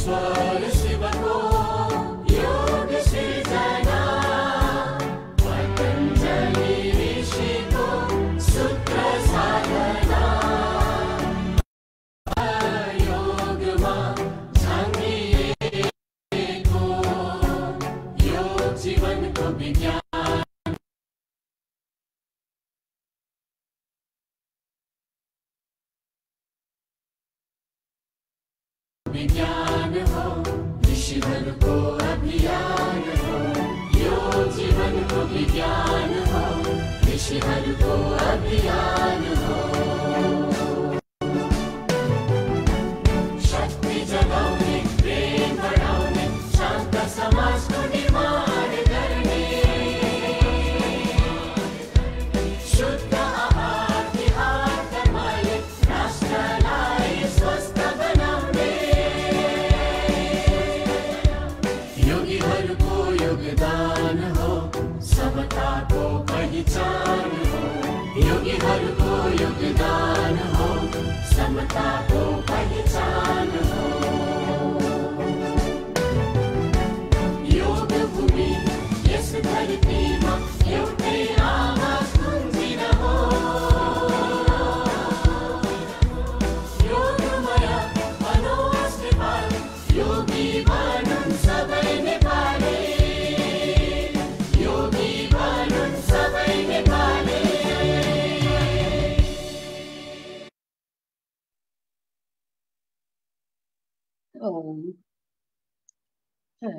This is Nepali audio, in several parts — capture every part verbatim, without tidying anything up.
ईश्वर शिवको योग सृजना पतञ्जलि ऋषिको सूत्र साधना योगमा झाँगिएको योग जीवनको विज्ञान विज्ञान हो ऋषिहरूको अभियान हो यो जीवनको विज्ञान हो ऋषिहरूको अभियान हो शक्ति जगाउने प्रेम बढाउने शान्त समाजको निर्माण गर्ने शुद्ध आहार विहार कर्मले राष्ट्रलाई स्वस्थ योगदान हो समताको पहिचान हो योगीहरूको योगदान हो समताको पहिचान हो योग भूमि यस धरतीमा एउटै आवाज गुन्जिन हो योगमय मनोज नेपाल योगी बनुन् सबै Nepali Om. Om.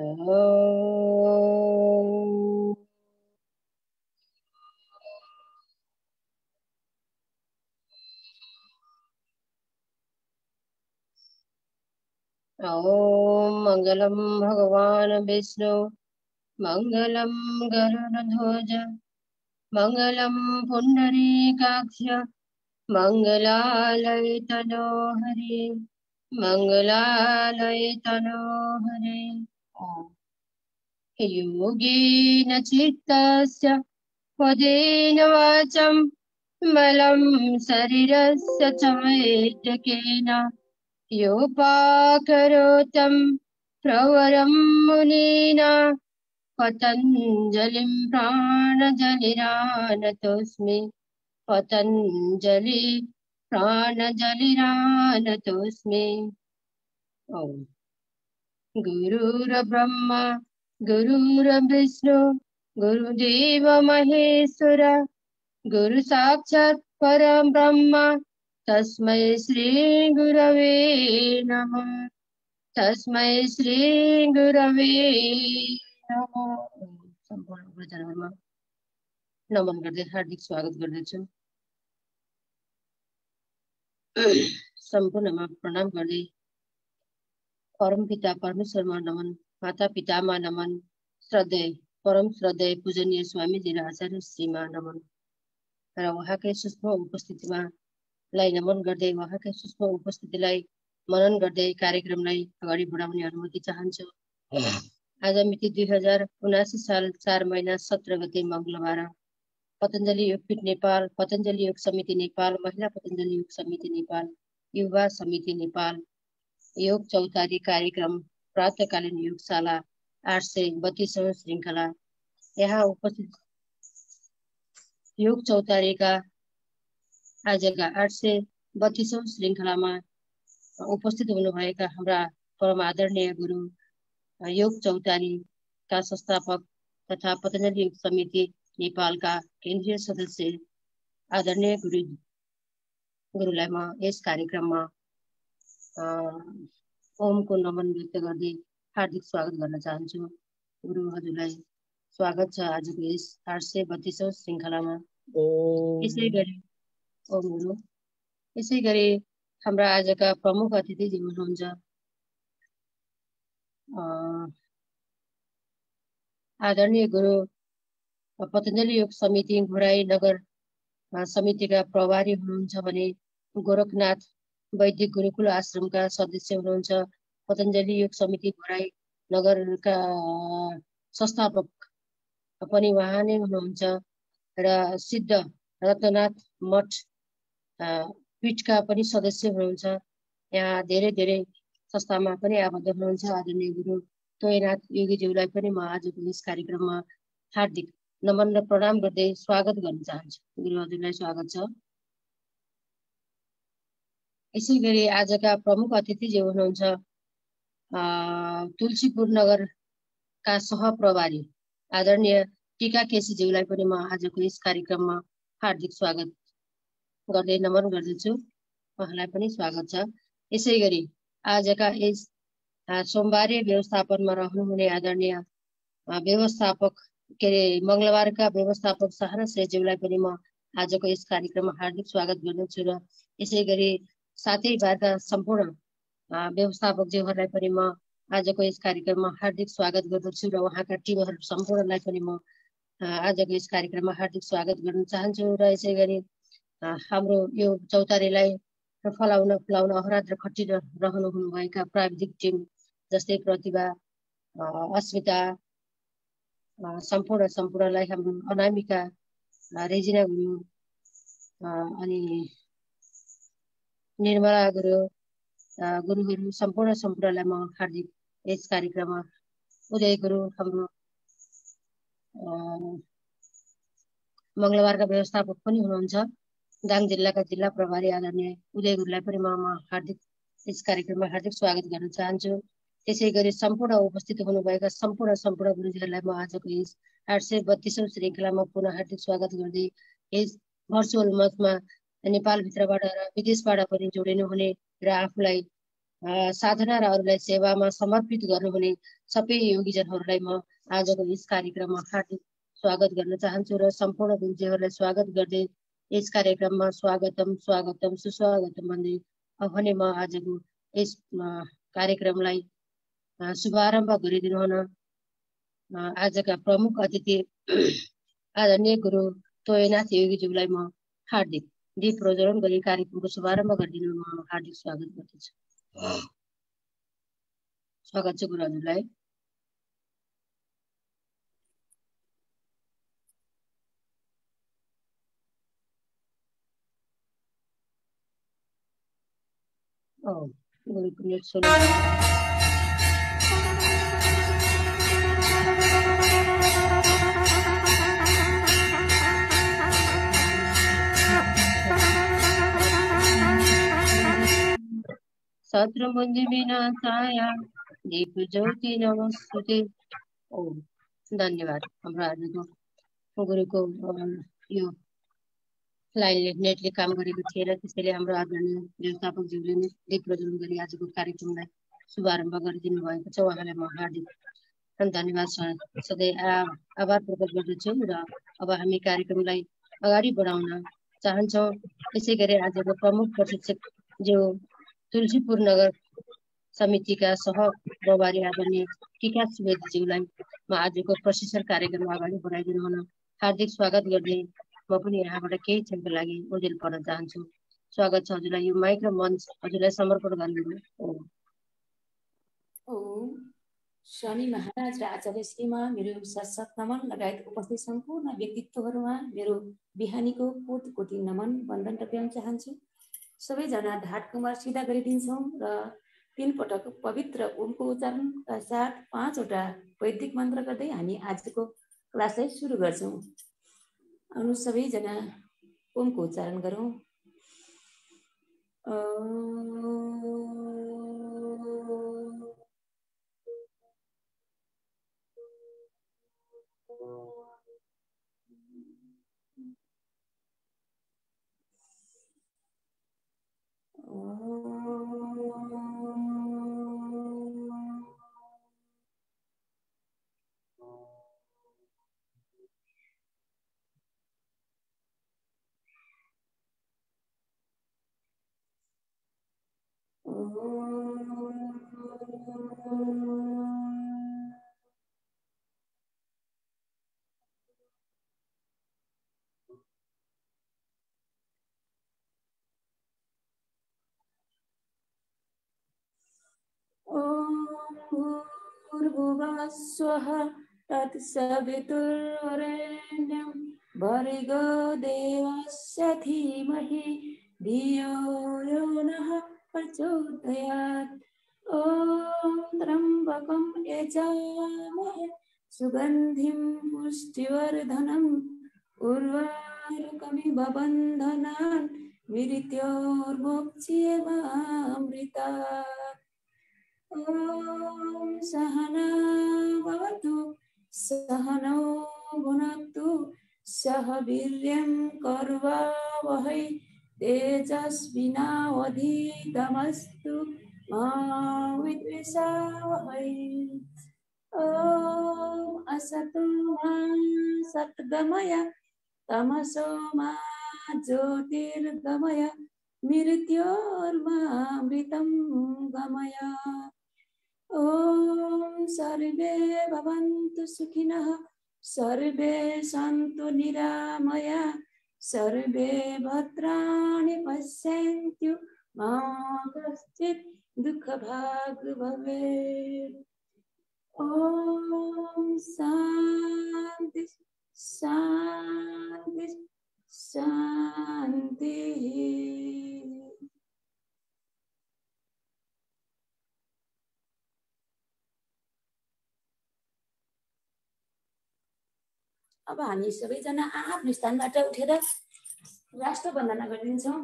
Om Mangalam Bhagavan Vishnu Mangalam Garudadhoja Mangalam Pundarikaksha Mangalayatano Hari Mangalayatano Hari Om Yogena Chittasya Vadena Vacham Malam Sarirasya Chametakena Yopakarotam Pravaram Munina Patanjalim Pranajalirānatosmi Patanjali Pranajalirānatosmi Om Gurura Brahma Gurura Vishnu Gurudeva Maheswara Guru Sakshat Param Brahma Tasmai Shri Gurave Namah Tasmai Shri Gurave Namah सम्पूर्ण गुरुजनहरुमा नमन गर्दै हार्दिक स्वागत गर्दछु सम्पूर्णमा प्रणाम गर्दै परमपिता परमेश्वरमा नमन माता पितामा नमन श्रद्धेय परम श्रद्धेय पूजनीय स्वामीजी र आचार्य श्रीमा नमन र उहाँकै सूक्ष्म उपस्थितिमा लाई नमन गर्दै उहाँकै सूक्ष्म उपस्थितिलाई मनन गर्दै कार्यक्रमलाई अगाडि बढाउने अनुमति चाहन्छु आज मिति दुई हजार उनासी साल चार महिना सत्र गते मंगलबार पतञ्जलि योगपीठ नेपाल पतञ्जलि योग समिति नेपाल महिला पतञ्जलि योग समिति नेपाल युवा समिति नेपाल योग चौतारी कार्यक्रम प्रातःकालीन योगशाला आठ सय बत्तीसौं श्रृङ्खला यहाँ उपस्थित योग चौतारीका आजका आठ सय बत्तीसौं श्रृङ्खलामा उपस्थित हुनुभएका हाम्रा परम आदरणीय गुरु योग चौतारी का संस्थापक तथा पतञ्जलि योग समिति नेपाल का केन्द्रीय सदस्य आदरणीय गुरु गुरुलाई म यस कार्यक्रममा ओमको नमन व्यक्त गर्दै हार्दिक स्वागत गर्न चाहन्छु गुरु हजुरलाई स्वागत छ आजको यस आठ सय बत्तीसौं श्रृङ्खलामा यसै गरी ओम गुरु यसै गरी हाम्रा आजका प्रमुख अतिथि हुनुहुन्छ आदरणीय गुरु पतञ्जलि योग समिति घोराई नगर समितिका प्रभारी हुनुहुन्छ भने गोरखनाथ वैदिक गुरुकुल आश्रमका सदस्य हुनुहुन्छ पतञ्जलि योग समिति घोराई नगरका संस्थापक पनि उहाँ नै हुनुहुन्छ र सिद्ध रत्ननाथ मठ पीठका पनि सदस्य हुनुहुन्छ यहाँ धेरै धेरै संस्थामा पनि आबद्ध हुनुहुन्छ आदरणीय गुरु तोयनाथ योगीज्यूलाई पनि म आजको यस कार्यक्रममा हार्दिक नमन र प्रणाम गर्दै स्वागत गर्न चाहन्छु। गुरु हजुरलाई स्वागत छ। यसै गरी आजका प्रमुख अतिथि जो हुनुहुन्छ तुलसीपुर नगरका सहप्रभारी आदरणीय टीका केसीज्यूलाई पनि म आजको यस कार्यक्रममा हार्दिक स्वागत गर्दै नमन गर्दछु। उहाँलाई पनि स्वागत छ। यसै गरी आजका यस सोमबारे व्यवस्थापनमा रहनुहुने आदरणीय व्यवस्थापक के अरे मङ्गलबारका व्यवस्थापक सहारा श्रेष्ठज्यूलाई पनि म आजको यस कार्यक्रममा हार्दिक स्वागत गर्दछु र यसै गरी सातै बारका सम्पूर्ण व्यवस्थापकज्यूहरूलाई पनि म आजको यस कार्यक्रममा हार्दिक स्वागत गर्दछु र उहाँका टिमहरू सम्पूर्णलाई पनि म आजको यस कार्यक्रममा हार्दिक स्वागत गर्न चाहन्छु र यसै गरी हाम्रो यो चौतारीलाई फलाउन फुलाउन अहरात्र खटिरहनु हुनुभएका प्राविधिक टिम जस्तै प्रतिभा अस्मिता सम्पूर्ण सम्पूर्णलाई हाम्रो अनामिका रेजिना गुरु अनि निर्मला गुरु गुरुहरू सम्पूर्ण सम्पूर्णलाई म हार्दिक यस कार्यक्रममा उदय गुरु हाम्रो मङ्गलबारका व्यवस्थापक पनि हुनुहुन्छ दाङ जिल्लाका जिल्ला प्रभारी आदरणीय उदय गुरुलाई पनि म हार्दिक यस कार्यक्रममा हार्दिक स्वागत गर्न चाहन्छु। त्यसै गरी सम्पूर्ण उपस्थित हुनुभएका सम्पूर्ण सम्पूर्ण गुरुजीहरूलाई म आजको यस आठ सय बत्तीसौँ श्रृङ्खलामा पुनः हार्दिक स्वागत गर्दै यस भर्चुअल मञ्चमा नेपालभित्रबाट र विदेशबाट पनि जोडिनुहुने र आफूलाई साधना र अरूलाई सेवामा समर्पित गर्नुहुने सबै योगीजनहरूलाई म आजको यस कार्यक्रममा हार्दिक स्वागत गर्न चाहन्छु र सम्पूर्ण गुरुजीहरूलाई स्वागत गर्दै यस कार्यक्रममा स्वागतम स्वागतम सुस्वागतम भन्दै भने म आजको यस कार्यक्रमलाई शुभारम्भ गरिदिनु हुन आजका प्रमुख अतिथि आदरणीय गुरु तोयनाथ योगीज्यूलाई म हार्दिक दीप प्रज्वलन गरी कार्यक्रमको शुभारम्भ गरिदिनु म हार्दिक स्वागत गर्दछु। स्वागत छ गुरु हजुरलाई। गुरु सत्रमुञ्ज विनाशाय दीप ज्योति नमस्ते। ओ धन्यवाद। हाम्रो आजको गुरुको यो लाइनले नेटले काम गरेको थिएन, त्यसैले हाम्रो आदरणीय व्यवस्थापकज्यूले नै दीप प्रज्वलन गरी आजको कार्यक्रमलाई शुभारम्भ गरिदिनु भएको छ। उहाँलाई म हार्दिक धन्यवाद सधैँ आभार प्रकट गर्दछु र अब हामी कार्यक्रमलाई अगाडि बढाउन चाहन्छौँ। यसै गरी आजको प्रमुख प्रशिक्षक जो तुलसीपुर नगर समितिका सहप्रभारी आदरणीय टीका सुवेदीज्यूलाई म आजको प्रशिक्षण कार्यक्रम अगाडि बढाइदिनु हुन हार्दिक स्वागत गर्दै म पनि यहाँबाट केही क्षणको लागि ओझेल पर्न चाहन्छु। स्वागत छ हजुरलाई। यो माइक र मञ्च हजुरलाई समर्पण गर्नु। स्वामी महाराज र आचार्य श्रीमा मेरो सशक्त नमन लगायत उपस्थित सम्पूर्ण व्यक्तित्वहरूमा मेरो बिहानीको कोटि कोटि नमन वन्दन टक्राउन चाहन्छु। सबैजना ढाड कुमार सिधा गरिदिन्छौँ र तीन पटक पवित्र ओमको उच्चारणका साथ पाँचवटा वैदिक मन्त्र गर्दै हामी आजको क्लासलाई सुरु गर्छौँ। अनु सबैजना ओमको उच्चारण गरौँ। भूर्भुवस्वः तत्सवितुर्वरेण्यं भर्गो देवस्य धीमहि धियो यो नः प्रचोदयात्। ॐ त्र्यम्बकं यजामहे सुगन्धिं पुष्टिवर्धनम् उर्वारुकमिव बन्धनान् मृत्योर्मुक्त्येमामृतात्। ॐ सहना भवतु सहनौ भुनक्तु सह वीर्यं कर्वावहै तेजस्विनावधीतमस्तु मा विद्विषावहै। ॐ असतो मा सद्गमय तमसो मा ज्योतिर्गमय मृत्योर्मामृतं गमय। ॐ सर्वे भवन्तु सुखिनः सर्वे सन्तु निरामया सर्वे भद्राणि पश्यन्तु मा कश्चित् दुःखभाग् भवेत्। ॐ शान्ति शान्ति शान्तिः। अब हामी सबैजना आफ्नो स्थानबाट उठेर राष्ट्र वन्दना गरिदिन्छौँ।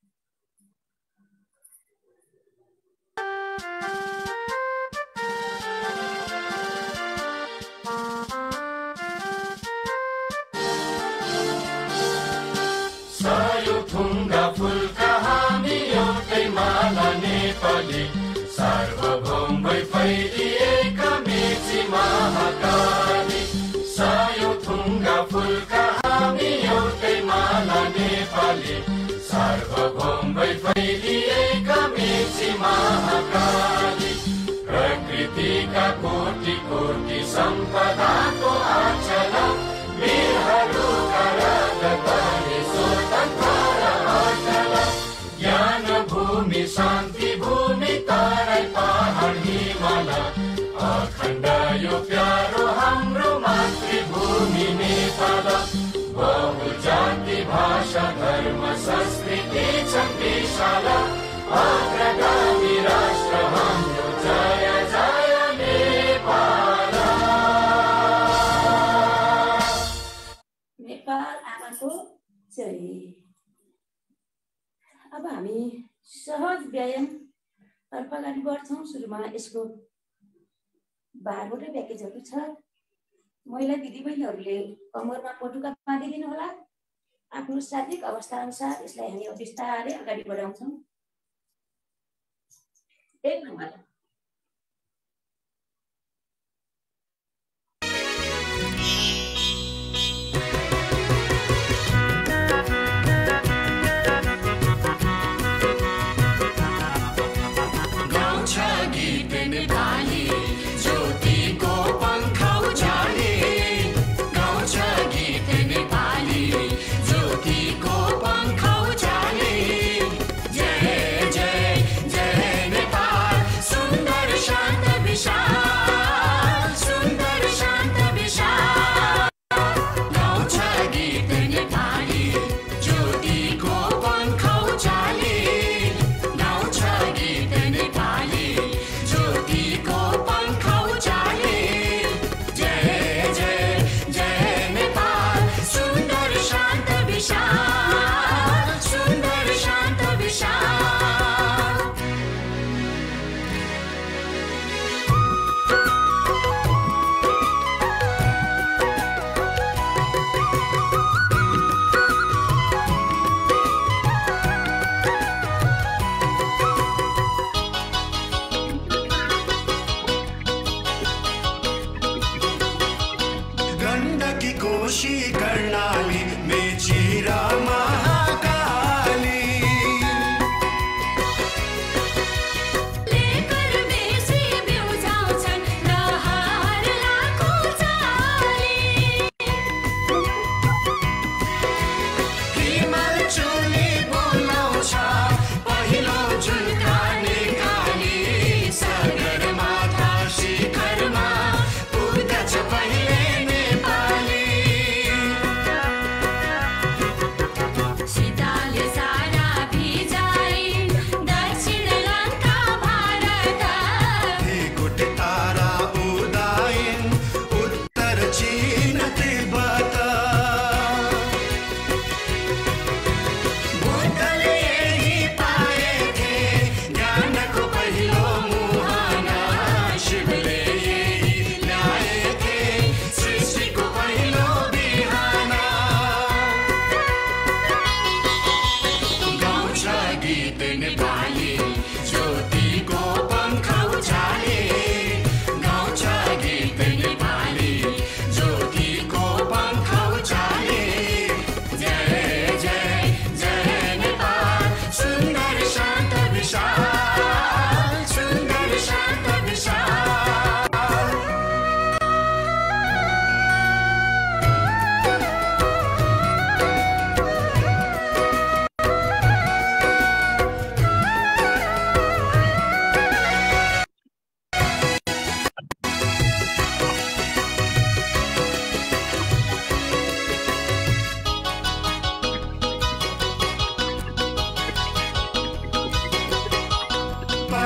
सायुथुङ्गा फुलका हामी एउटै माला नेपाली सार्वभौम भई फैलिएका मेची महाकाली। सायुथुङ्गा फुलका हामी एउटै माला नेपाली सार्वभौम भई फैलिएका मेची महाकाली। प्रकृतिका कोटि कोटि सम्पदाको आचल वीरहरूका रगतले स्वतन्त्र अचल। ज्ञान भूमि शान्ति भूमि तराई पहाड हिमाल अखण्ड यो प्यारो हाम्रो मातृभूमि नेपाल। बहुजाति भाषा धर्म संस्कृति छन् विशाल अग्रगामी राष्ट्र हाम्रो जय जय नेपाल। नेपाल आमाको जय। अब हामी सहज व्यायाम तर्फ अगाडि बढ्छौँ। सुरुमा यसको बाह्रवटा प्याकेजहरू छ। महिला दिदीबहिनीहरूले कम्मरमा पटुका बाँधिदिनु होला। आफ्नो शारीरिक अवस्था अनुसार यसलाई हामी बिस्तारै अगाडि बढाउँछौँ। एक नम्बर सुन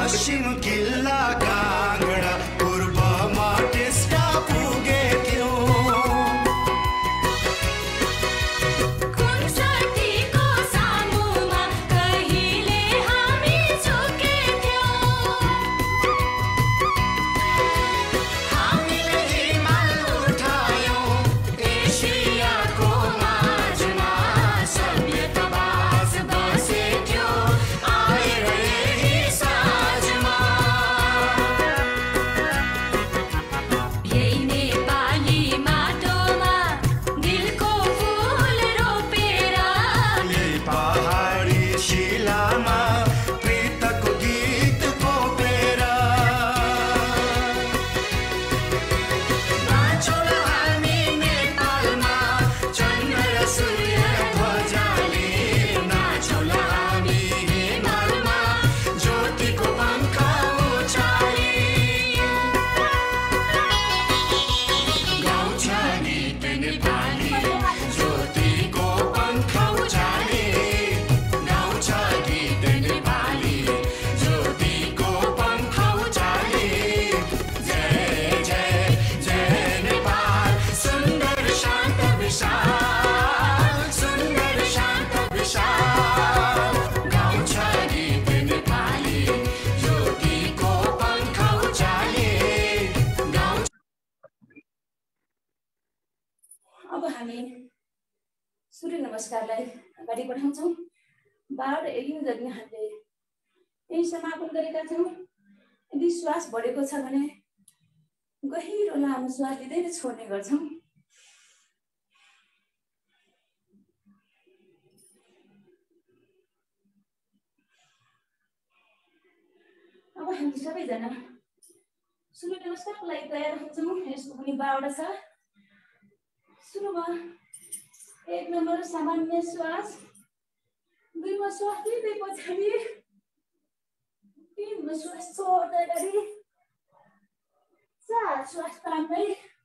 पश्चिम किल्ला काँगडा पूर्वमा टेस्टा पुगेथ्यौ सूर्य नमस्कारलाई अगाडि बढाउँछौँ। बाह्र एघार जति हामीले यही समापन गरेका छौँ। यदि श्वास बढेको छ भने गहिरो लामो श्वास लिँदै छोड्ने गर्छौँ। अब हामी सबैजना सूर्य नमस्कारको लागि तयार हुन्छौँ। यसको पनि बाह्रवटा छ। सुरुमा एक नम्बर सामान्य श्वास, दुईमा श्वास लिँदै पछाडि, तीनमा श्वास छोड्दै अगाडि, चार श्वास तान्दै,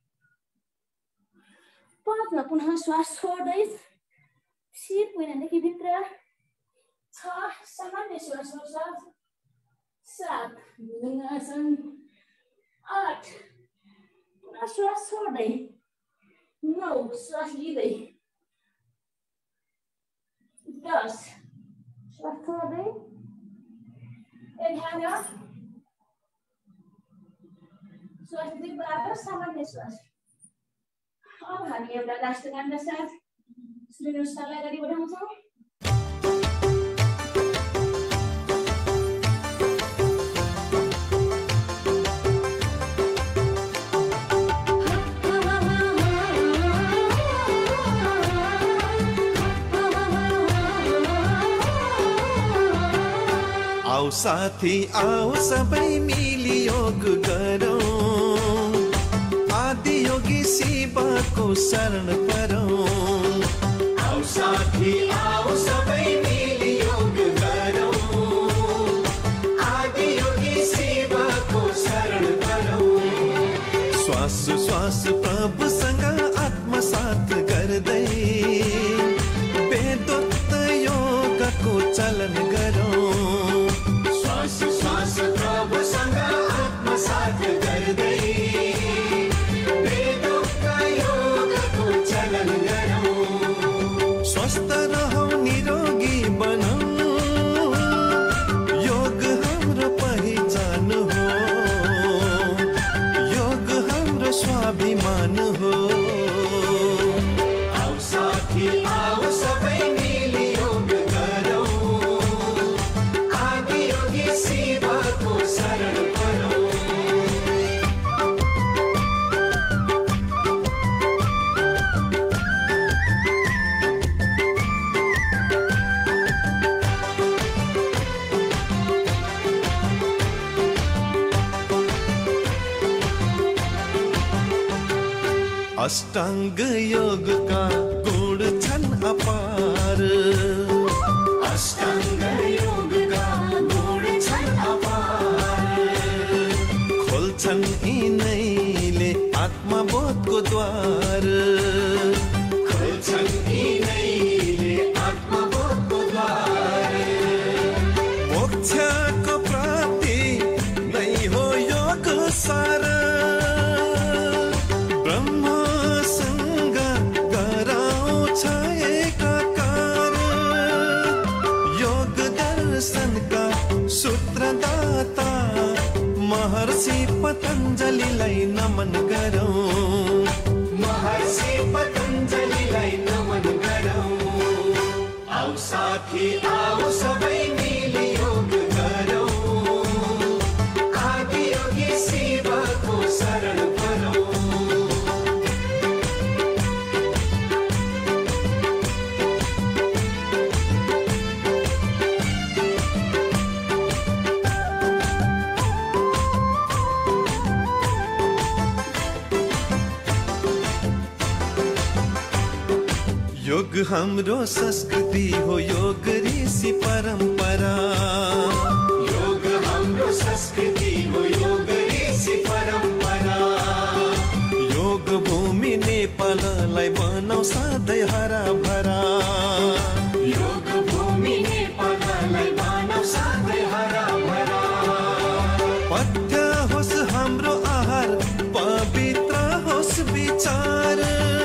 पाँचमा पुनः श्वास छोड्दै शिर महिनादेखि भित्र, छ सामान्य श्वास श्वास, सात भुजङ्गासन, आठ पुनः श्वास छोड्दै, नौ श्वास लिँदै, दस श्वास छोड्दै, एघार श्वास लिँदै बराबर सामान्य श्वास। अब हामी एउटा लास्ट गानका साथ सूर्य नमस्कारलाई अगाडि बढाउँछौँ। आओ साथी आओ सबै मिली योग गरौँ, आदि योगी शिवको शरण परौँ। आओ साथी आओ सबै मिली योग गरौँ, आदि योगी शिवको शरण परौँ। श्वास श्वास प्रभुसँग आत्मसात गर्दै वेदोक्त योगको चलन गरौँ। श्वास श्वास प्रभुसँग आत्मसात गर्दै वेदोक्त योगको चलन गरौँ। स्वस्थ रहौँ निरोगी बनौँ, योग हाम्रो पहिचान हो, योग हाम्रो स्वाभिमान हो। आओ साथी आओ सबै मिली योग गरौँ, आदि योगी शिवको शरण परौँ। अष्टाङ्ग योगका गुण छन् अपार, अष्टाङ्ग योगका गुण छन् अपार। खोल्छन् यिनैले आत्मबोधको द्वार, खोल्छन् यिनैले आत्मबोधको द्वार। मोक्षको प्राप्ति महर्षि पतञ्जलिलाई नमन गरौँ, महर्षि पतञ्जलिलाई नमन गरौँ। आऊ साथी आऊ सबै मिली योग गरौँ, आदियोगी शिवको शरण गरौँ। योग हाम्रो संस्कृति हो, योग ऋषि परम्परा। योग हाम्रो संस्कृति हो, योग ऋषि परम्परा। योग भूमि नेपाललाई बनाऊ सधैँ हरा भरा, योग भूमि नेपाललाई बनाऊ सधैँ हरा भरा। पथ्य होस् हाम्रो आहार, पवित्र होस् विचार,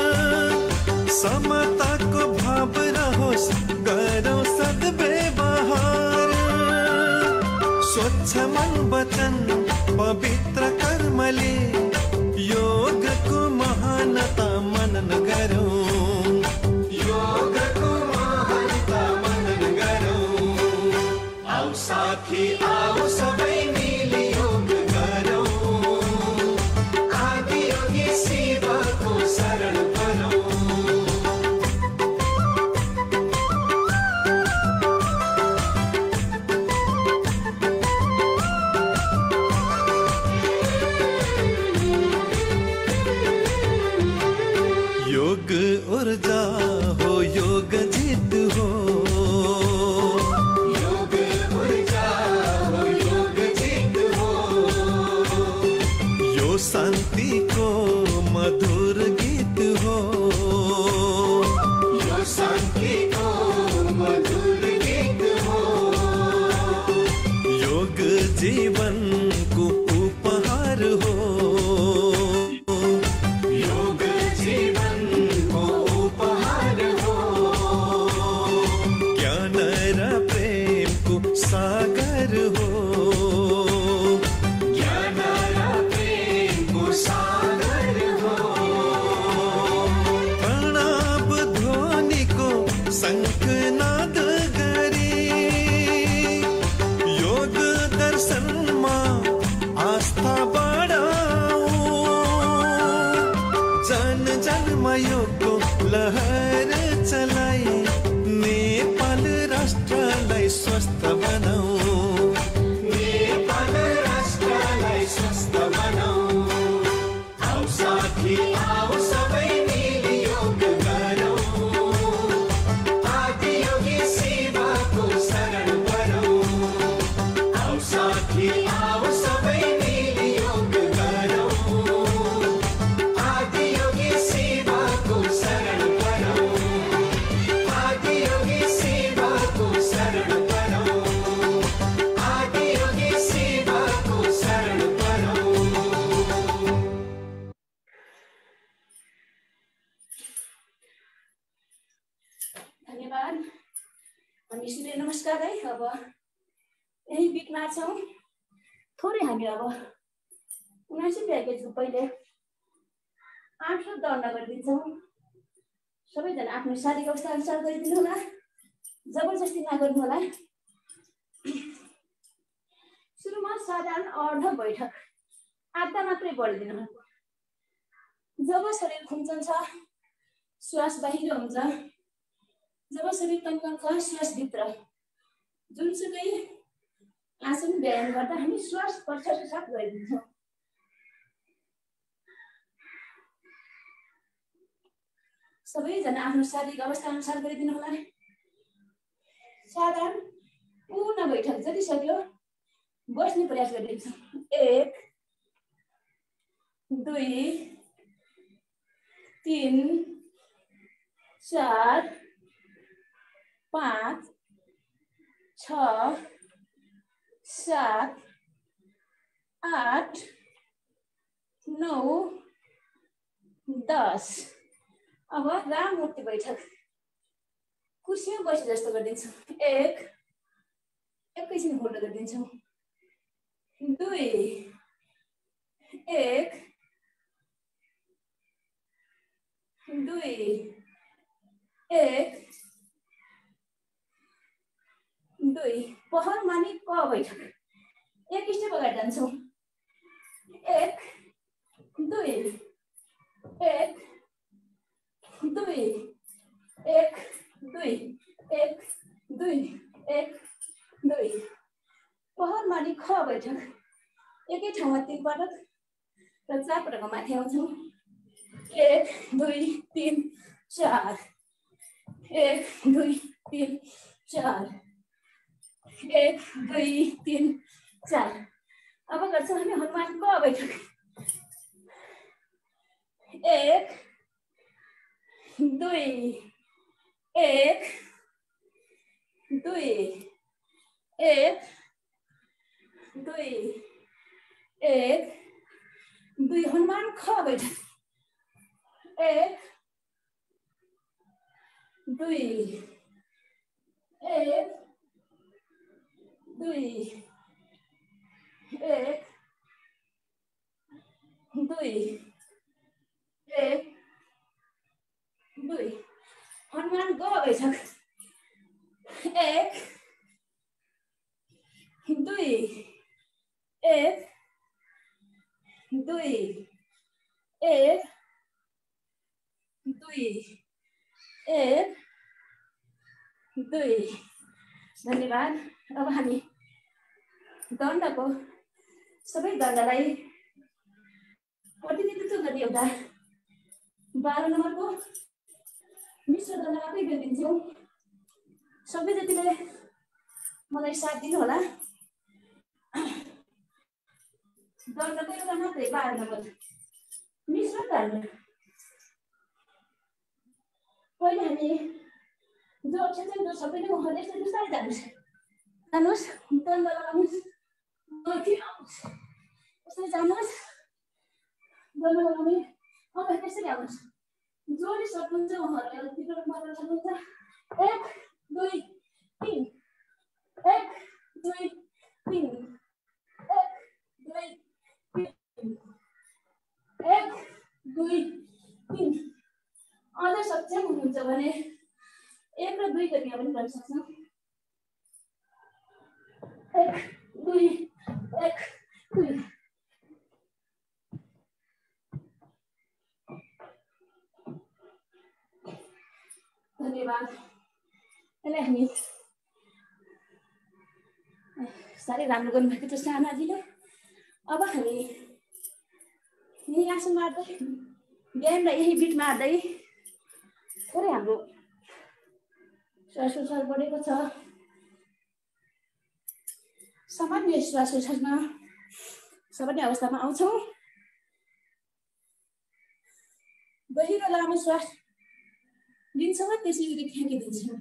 समताको भाव रहोस्, गरौँ सद्व्यवहार। स्वच्छ मन वचन पवित्र कर्मले योगको महानता मनन गरौँ, योगको महानता मनन गरौँ। आऊ साथी आऊ सबै मिली योग गरौँ, आदियोगी शिवको शरण गरौँ। योग ऊर्जा हो, योग जित हो, योग ऊर्जा हो, योग जित हो। यो शान्तिको मधुर गीत हो, यो शान्तिको मधुर गीत हो। योग जीवनको उपहार हो, सागर हो, ज्ञान र प्रेमको सागर हो। प्रणव ध्वनिको शङ्खनाद गरी योग दर्शनमा आस्था बढाऊ। जन जनमा योगको लहर चलाई नेपाल राष्ट्रलाई स्वस्थ बनाऊ, नेपाल राष्ट्रलाई स्वस्थ बनाऊ। आऊ साथी आऊ सबै मिली योग गरौँ, आदियोगी शिवको शरण गरौँ। आऊ साथी आऊ सबै मिली योग गरौँ, आदियोगी शिवको शरण गरौँ, आदियोगी शिवको शरण गरौँ, आदियोगी शिवको शरण गरौँ। धन्यवाद। अनि सूर्य नमस्कार है। अब यही बिटमा छौँ, थोरै हामी अब उनासी प्याकेजको पहिले आठ र दर्ना गरिदिन्छौँ। सबैजना आफ्नो शारीरिक अवस्था अनुसार गरिदिनु होला, जबरजस्ती नगर्नु होला। सुरुमा साधारण अर्ध बैठक आधा मात्रै बढिदिनु होला। जब शरीर खुम्चन्छ, श्वास बाहिर हुन्छ। जब शरीर तन्कन्छ, श्वास भित्र। जुनसुकै आसन व्यायाम गर्दा हामी श्वास प्रश्वासको साथ गरिदिन्छौँ। सबैजना आफ्नो शारीरिक अवस्था अनुसार गरिदिनु होला। साधारण पूर्ण बैठक जति सक्यो बस्ने प्रयास गरिदिन्छौँ। एक, दुई, तीन, चार, पाँच, छ, सात, आठ, नौ, दस। अब राममूर्ति बैठक कुर्सीमा बसे जस्तो गरिदिन्छौँ। एक, एकैछिन होल्ड गरिदिन्छौँ। दुई, एक दुई एक दुई पहल मानि क बैठक एक स्टेप अगाडि जान्छौँ एक दुई एक दुई एक दुई एक दुई एक दुई पहल मानि ख बैठक एकै ठाउँमा तीन पटक र चार पटक माथि आउँछौँ एक दुई तीन चार एक दुई तीन चार एक दुई तीन चार अब गर्छौँ हामी हनुमान क बैठक एक दुई एक दुई एक दुई एक दुई हनुमान ख बैठक एक दुई एक दुई एक दुई एक दुई हनुमान ग बैठक एक दुई एक दुई एक दुई एक दुई धन्यवाद अब हामी दण्डको सबै दण्डलाई प्रतिनिधित्व गर्ने एउटा बाह्र नम्बरको मिश्र दण्ड मात्रै गरिदिन्छौँ सबै जतिले मलाई साथ दिनु होला दण्डको एउटा मात्रै बाह्र नम्बर मिश्र दण्ड पहिले हामी जो अक्षर चाहिँ जो सबैले उहाँले यस्तो बिस्तारै जानुहोस् जानुहोस् दण्ड लगाउनुहोस् माथि आउनुहोस् यसरी जानुहोस् दण्ड लगाउने अब त्यसरी आउनुहोस् जोले सक्नुहुन्छ उहाँहरूले भित्र मात्र सक्नुहुन्छ एक दुई तिन एक दुई तिन एक दुई तिन एक दुई तिन अझ सक्षम हुनुहुन्छ भने एक र दुई गरी पनि गर्न सक्छौँ एक दुई एक दुई धन्यवाद यसलाई हामी साह्रै राम्रो गर्नुभएको थियो सानाजीले अब हामी यही आसन मार्दै बिहानलाई यही बिट मार्दै थोरै हाम्रो श्वासोच्छ्वास बढेको छ सामान्य श्वासोच्छ्वासमा सामान्य अवस्थामा आउँछौँ गहिरो लामो श्वास लिन्छौँ त्यसै गरी फ्याँकिदिन्छौँ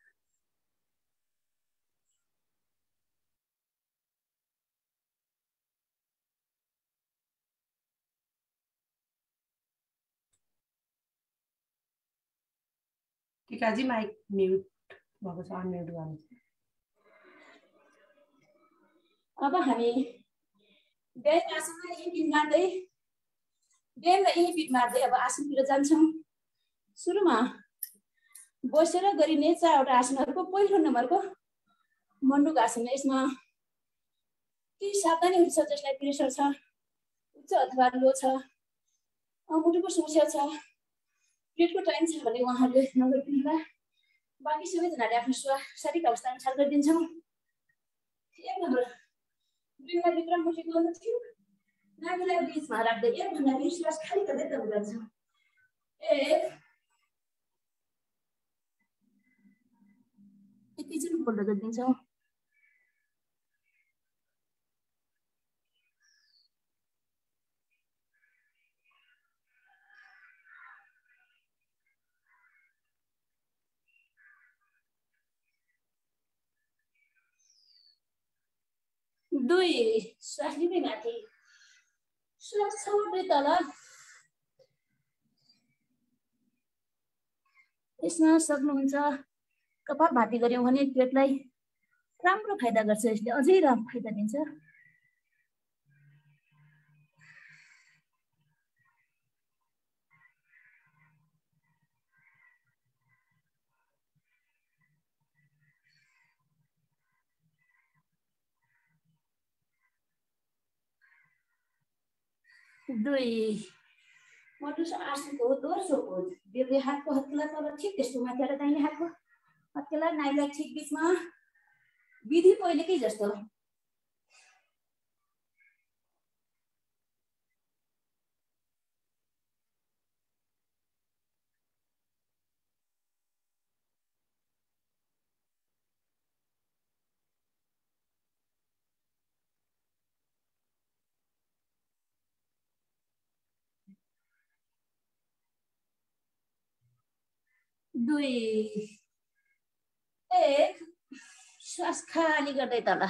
टिकाजी माइक म्युट भएको छ अनम्युट गर्नुहोस् अब हामी बिहान आसनमा यही पिट मार्दै बिहानलाई यही पिट मार्दै अब आसनतिर जान्छौँ सुरुमा बसेर गरिने चारवटा आसनहरूको पहिलो नम्बरको मण्डुक आसन यसमा केही सावधानी हुन्छ जसलाई प्रेसर छ उच्च अथवा लो छ मुटुको समस्या छ पेटको टाइम छ भने उहाँहरूले नगरिदिनुहोला बाँकी सबैजनाले आफ्नो स्व शारीरिक अवस्था अनुसार गरिदिन्छौँ एक नम्बर भित्र मुठी गर्नु थियो नानीलाई बिचमा राख्दै एकभन्दा फेरि श्वास खाली गर्दै दम गर्छौँ एक एकैचोटि फोल्ड गरिदिन्छौँ दुई श्वास लिँदै माथि श्वास छोड्दै तल यसमा सक्नुहुन्छ कपालभाती गर्यौँ भने पेटलाई राम्रो फाइदा गर्छ यसले अझै राम्रो फाइदा दिन्छ दुई मधुस आसनको दोस्रो पोज देब्रे हातको हत्केला तल ठिक त्यस्तो माथि र दाहिने हातको हत्केला नाइलाई ठिक बिचमा विधि पहिलेकै जस्तो दुई एक श्वास खाली गर्दै तल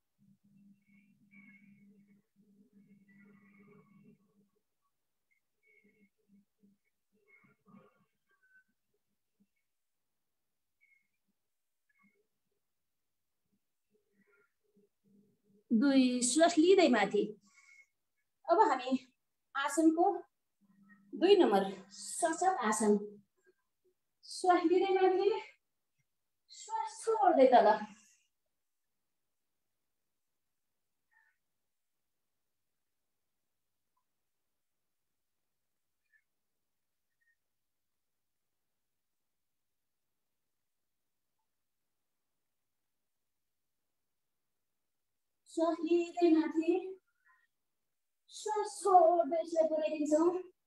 दुई श्वास लिँदै माथि अब हामी आसनको दुई नम्बर सशक्त आसन श्वास लिँदै माथि श्वास छोड्दै तल श्वास लिँदै माथि श्वास छोड्दै यसलाई पुऱ्याइदिन्छौँ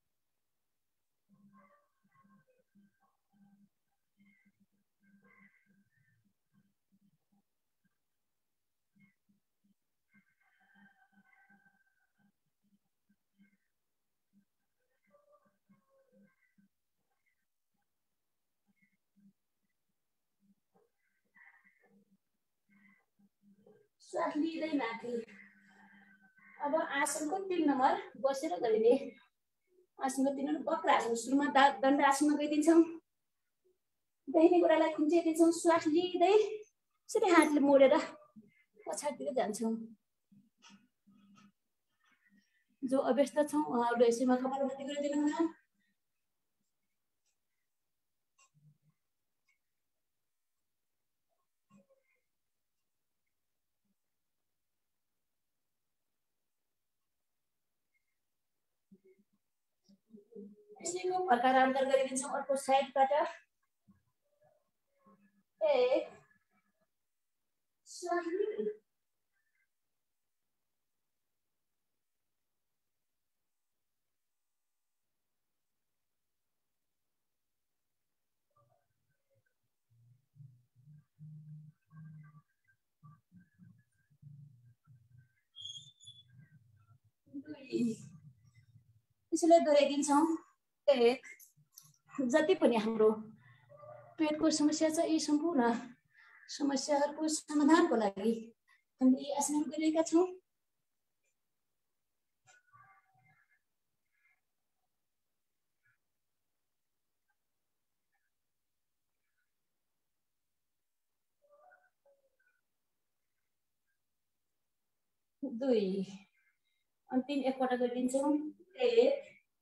श्वास लिँदै माथि अब आसनको तीन नम्बर बसेर गरिने आसनको तीन नम्बर वक्र आसन सुरुमा दण्ड आसनमा गइदिन्छौँ दाहिने गोडालाई खुम्चिदिन्छौँ श्वास लिँदै यसरी हातले मोडेर पछाडितिर जान्छौँ जो अभ्यस्त छौँ उहाँहरूले यसैमा कपालभाती गरिदिनु होला यसैको प्रकारान्तर गरिदिन्छौँ अर्को साइडबाट एक श्वास लिँदै यसैलाई दोहोऱ्याइदिन्छौँ एक जति पनि हाम्रो पेटको समस्या छ यी सम्पूर्ण समस्याहरूको समाधानको लागि हामीले यी आसनहरू गरिरहेका छौँ दुई अन्तिम एकपल्ट गरिदिन्छौँ एक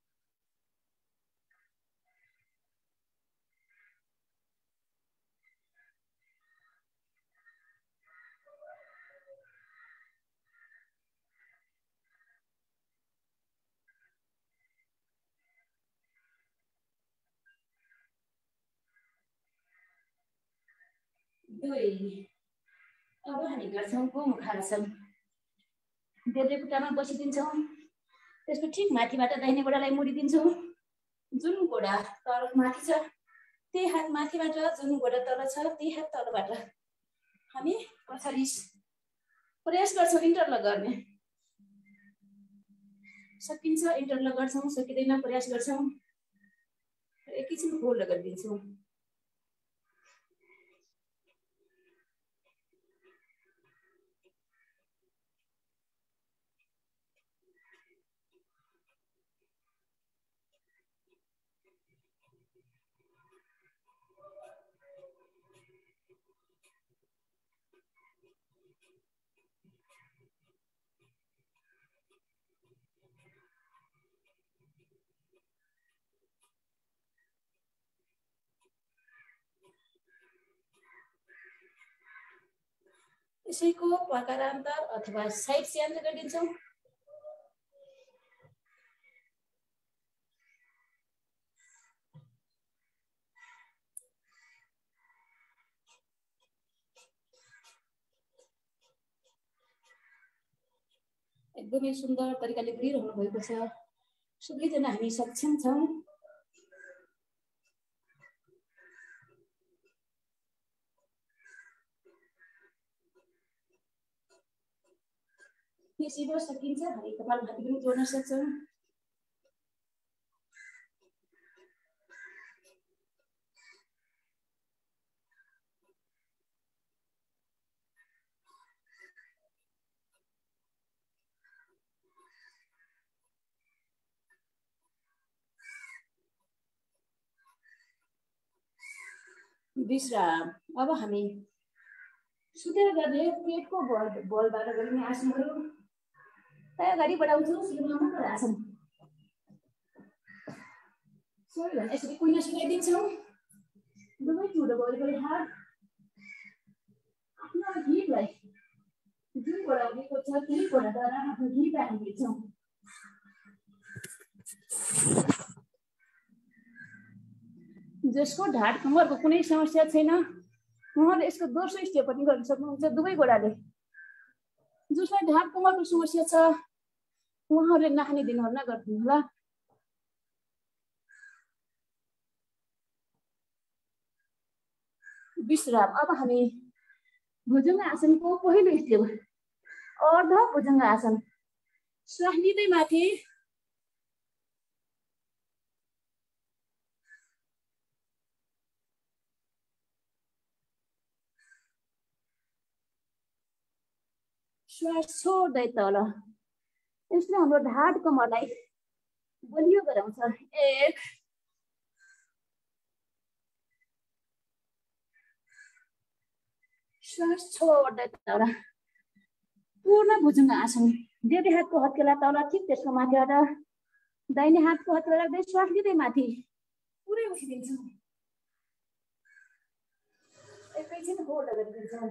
दुई अब हामी गर्छौँ गोमुखासन देब्रे खुट्टामा बसिदिन्छौँ त्यसको ठिक माथिबाट दाहिने गोडालाई मोडिदिन्छौँ जुन गोडा तल माथि छ त्यही हात माथिबाट जुन गोडा तल छ त्यही हात तलबाट हामी पछाडि प्रयास गर्छौँ इन्टरलक गर्ने सकिन्छ इन्टरलक गर्छौँ सकिँदैन प्रयास गर्छौँ एकैछिन होल्ड गरिदिन्छौँ यसैको प्रकारान्तर अथवा साइड चेन्ज गरिदिन्छौँ एकदमै सुन्दर तरिकाले गरिरहनु भएको छ। सबैजना हामी सक्षम छौँ। त्यसैले सकिन्छ हामी कपालभाती पनि जोड्न सक्छौँ। विश्राम। अब हामी सुतेर गर्ने पेटको बल बलबाट गरिने आसनहरू तय गरी बढाउँछौँ। सिंहमुख आसन। सबैजना यसरी कुइना सुनाइदिन्छौँ। दुवै ठुलो वरिपरि हात आफ्नो हिपलाई जुन बढाउनेको छ त्यही बढाएर आफ्नो हिप राखिदिन्छौँ। जसको ढाड कमरको कुनै समस्या छैन उहाँले यसको दोस्रो स्टेप पनि गर्न सक्नुहुन्छ दुवै गोडाले। जसलाई ढाड कमरको समस्या छ उहाँहरूले नखाने दिनहरू नगर्नु होला। विश्राम। अब हामी भुजङ्ग आसनको पहिलो स्टेप अर्ध भुजङ्ग आसन। श्वास लिँदै माथि श्वास छोड्दै तल। यसले हाम्रो ढाड कमरलाई बलियो गराउँछ। एक श्वास छोड्दै तल। पूर्ण भुजङ्ग आसन। देब्रे हातको हत्केला तल ठिक त्यसको माथिबाट दाहिने हातको हत्केला राख्दै श्वास लिँदै माथि पुरै उठिदिन्छौँ। एकैछिन होल्ड गरिदिन्छौँ।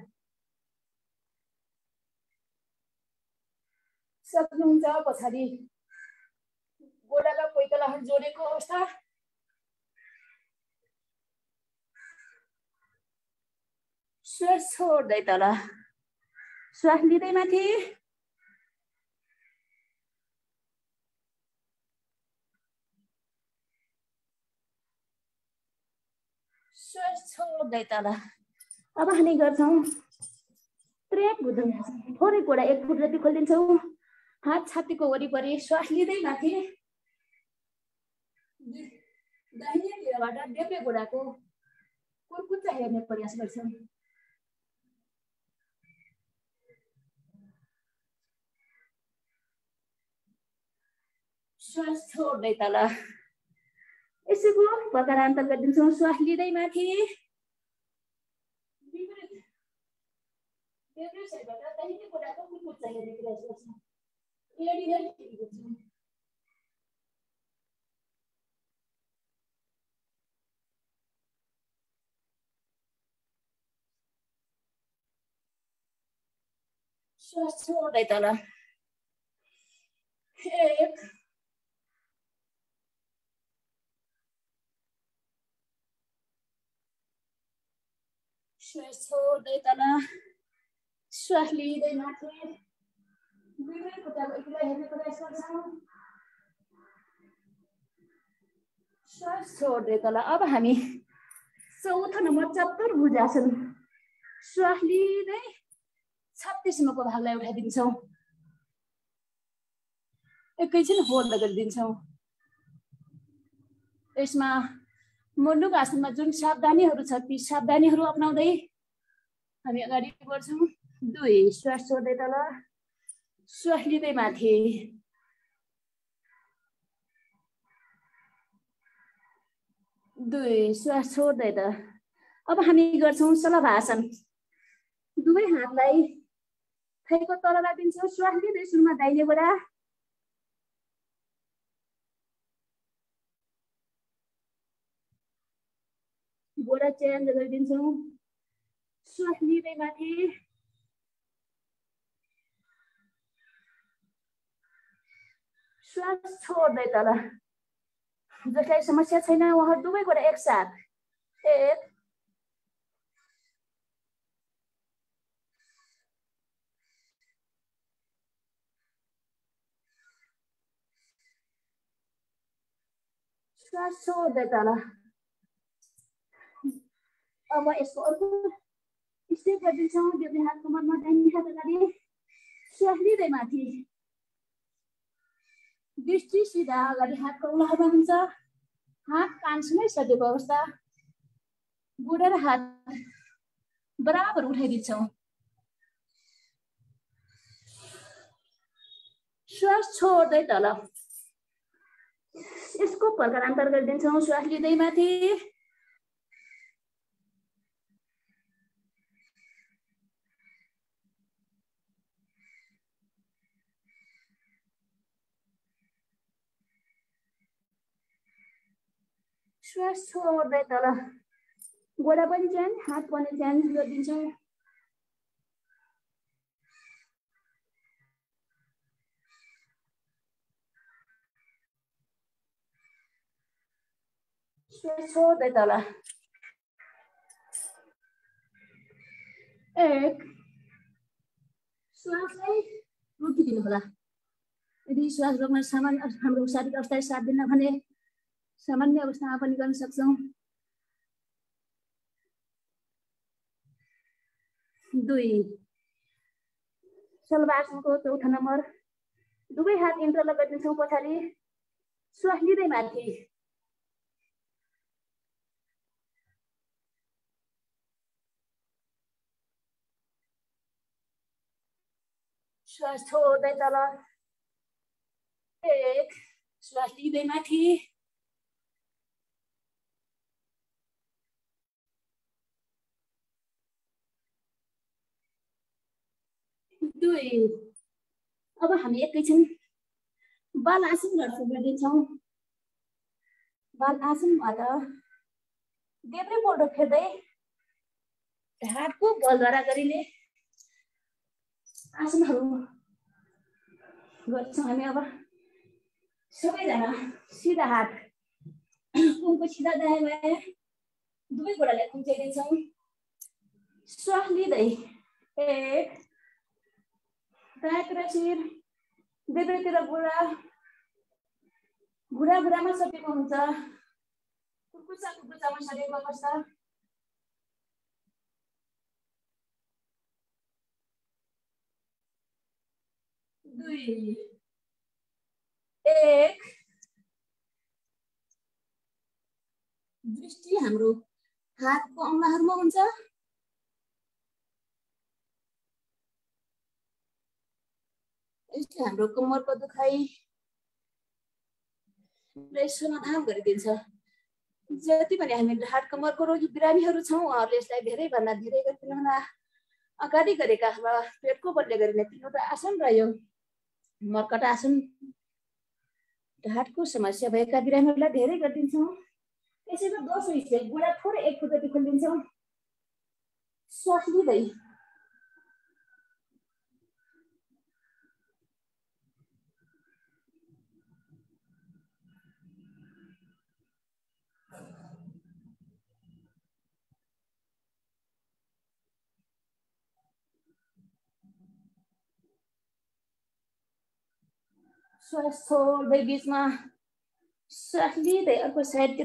सक्नुहुन्छ पछाडि गोडाका पैतालाहरू जोडेको अवस्था। श्वास छोड्दै तल। श्वास लिँदै माथि श्वास छोड्दै तल। अब हामी गर्छौँ ट्र्याक भुजङ्ग आसन। थोरै गोडा एक फुट जति खोलिदिन्छौँ। हात छातीको वरिपरि श्वास लिँदै माथि दाहिनेतिरबाट देब्रे गोडाको कुर्कुच्चा हेर्ने प्रयास गर्छौँ। श्वास छोड्दै तल। यसैको प्रकारान्तर गरिदिन्छौँ। श्वास लिँदै माथि देब्रे साइडबाट दाहिने गोडाको कुर्कुच्चा हेर्ने प्रयास गर्छौँ। श्वास छोड्दै तल। एक श्वास छोड्दै तल। श्वास लिँदै माथि दुवै खुट्टाको एक्लै हेर्ने प्रयास गर्छौँ। श्वास छोड्दै तल। अब हामी चौथो नम्बर चतुर्भुज आसन। श्वास लिँदै छत्तीसम्मको भागलाई उठाइदिन्छौँ। एकैछिन होल्ड गरिदिन्छौँ। यसमा मुण्डुक आसनमा जुन सावधानीहरू छ ती सावधानीहरू अपनाउँदै हामी अगाडि बढ्छौँ। दुई श्वास छोड्दै तल। श्वास लिँदै माथि दुई श्वास छोड्दै त। अब हामी गर्छौँ शलभासन। दुवै हातलाई थैको तल राखिदिन्छौँ। श्वास लिँदै सुरुमा दाहिने गोडा गोडा चेन्ज गरिदिन्छौँ। श्वास लिँदै माथि श्वास छोड्दै तल। जसलाई समस्या छैन उहाँहरू दुवै गोडा एकसाथ। एक श्वास छोड्दै तल। अब यसको अर्को स्टेप गरिदिन्छौँ। देब्रे हात कमरमा, दाहिने हात अगाडि, श्वास लिँदै माथि। दृष्टि सिधा अगाडि, हात कौलामा हुन्छ। हात कानसँगै सकेको अवस्था। बुढा र हात बराबर उठाइदिन्छौँ। श्वास छोड्दै तल। यसको प्रकारान्तर गरिदिन्छौँ। श्वास लिँदै माथि, श्वास छोड्दै तल। गोडा पनि चेन्ज, हात पनि चेन्ज गरिदिन्छौँ। श्वास छोड्दै तल। एक, श्वासलाई रोकिदिनु होला। यदि श्वास रोक्न सामान्य हाम्रो शारीरिक अवस्थाले साथ दिन्न भने सामान्य अवस्थामा पनि गर्न सक्छौँ। दुई, सलवासनको चौथा नम्बर। दुवै हात इन्टरलक गरिदिन्छौँ पछाडि। श्वास लिँदै माथि। श्वास छोड्दै तल। एक, श्वास लिँदै माथि। दुई, अब हामी एकैछिन बाल आसन गर्छौँ गरिदिन्छौँ। बाल आसनबाट देब्रे पोल्डो फेर्दै हातको बलद्वारा गरिने आसनहरू गर्छौँ हामी। अब सबैजना सिधा हात कुमको सिधा दायाँ बायाँ दुवै गोडालाई कुम्च्याइदिन्छौँ। श्वास लिँदै एक, दायाँतिर शिर, देब्रेतिर बुढा, घुँडा घुँडामा सकेको हुन्छ। कुर्कुच्चा कुर्कुच्चामा सकेको अवस्था। दुई, एक, दृष्टि हाम्रो हातको औँलाहरूमा हुन्छ। यसले हाम्रो कम्मरको दुखाइलाई समाधान गरिदिन्छ। जति पनि हामी हात कम्मरको रोगी बिरामीहरू छौँ उहाँहरूले यसलाई धेरैभन्दा धेरै गरिदिनु होला। अगाडि गरेका हाम्रा पेटको बलले गरिने तिनवटा आसन रह्यो। मर्कट आसन हातको समस्या भएका बिरामीहरूलाई धेरै गरिदिन्छौँ। त्यसैमा दोस्रो स्टेप, गोडा थोरै एक फुट जति खोलिदिन्छौँ। श्वास लिँदै श्वास छोड्दै बिचमा श्वास लिँदै अर्को साइडतिर।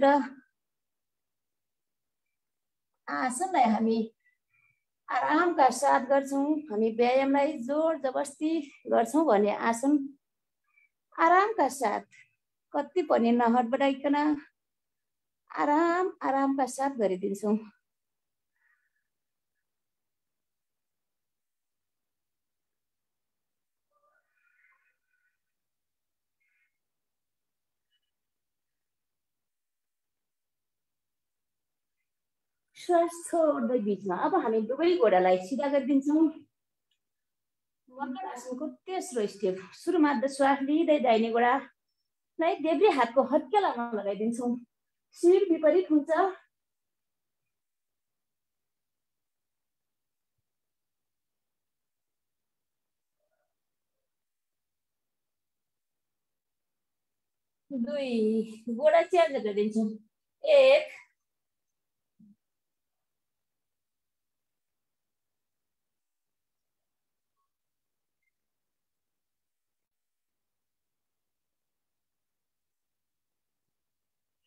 आसनलाई हामी आरामका साथ गर्छौँ। हामी व्यायामलाई जोर जबरजस्ती गर्छौँ भने आसन आरामका साथ, कति पनि नहडबडाइकन आराम आरामका साथ गरिदिन्छौँ। श्वास छोड्दै बिचमा अब हामी दुवै गोडालाई सिधा गरिदिन्छौँ। मर्कट आसनको तेस्रो स्टेप, सुरुमा श्वास लिँदै दाहिने गोडालाई देब्रे हातको हत्केलामा लगाइदिन्छौँ। शिर विपरीत हुन्छ। दुई, गोडा चेन्ज गरिदिन्छौँ। एक,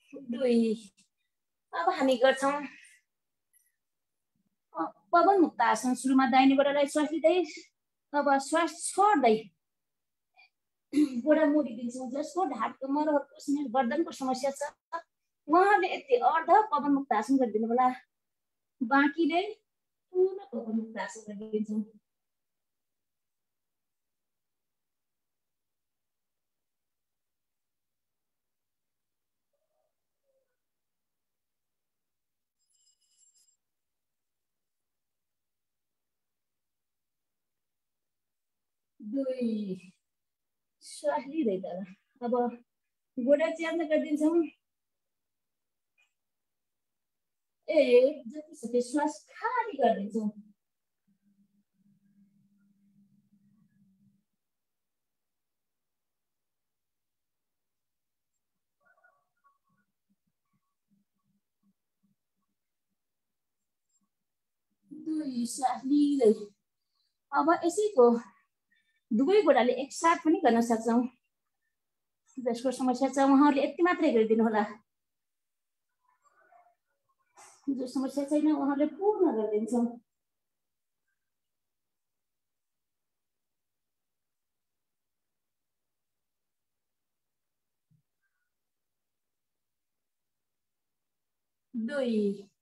दुई अब हामी गर्छौँ पवन मुक्त आसन सुरुमा दाहिने गोडालाई श्वास लिँदै अब श्वास छोड्दै गोडा मोडिदिन्छौँ जसको ढाड कमरहरूको स्नेह गर्दनको समस्या छ उहाँले यति अर्ध पवन मुक्त आसन गरिदिनु होला बाँकीले पूर्ण पवन मुक्त आसन गरिदिन्छौँ दुई श्वास लिँदै त अब गोडा च्यार्न गरिदिन्छौँ एक जतिसक्यो श्वास खाली गरिदिन्छौँ दुई श्वास लिँदै अब यसैको दुवै गोडाले एकसाथ पनि गर्न सक्छौँ जसको समस्या छ उहाँहरूले यति मात्रै गरिदिनु होला जो समस्या छैन उहाँहरूले पूर्ण गरिदिन्छौँ दुई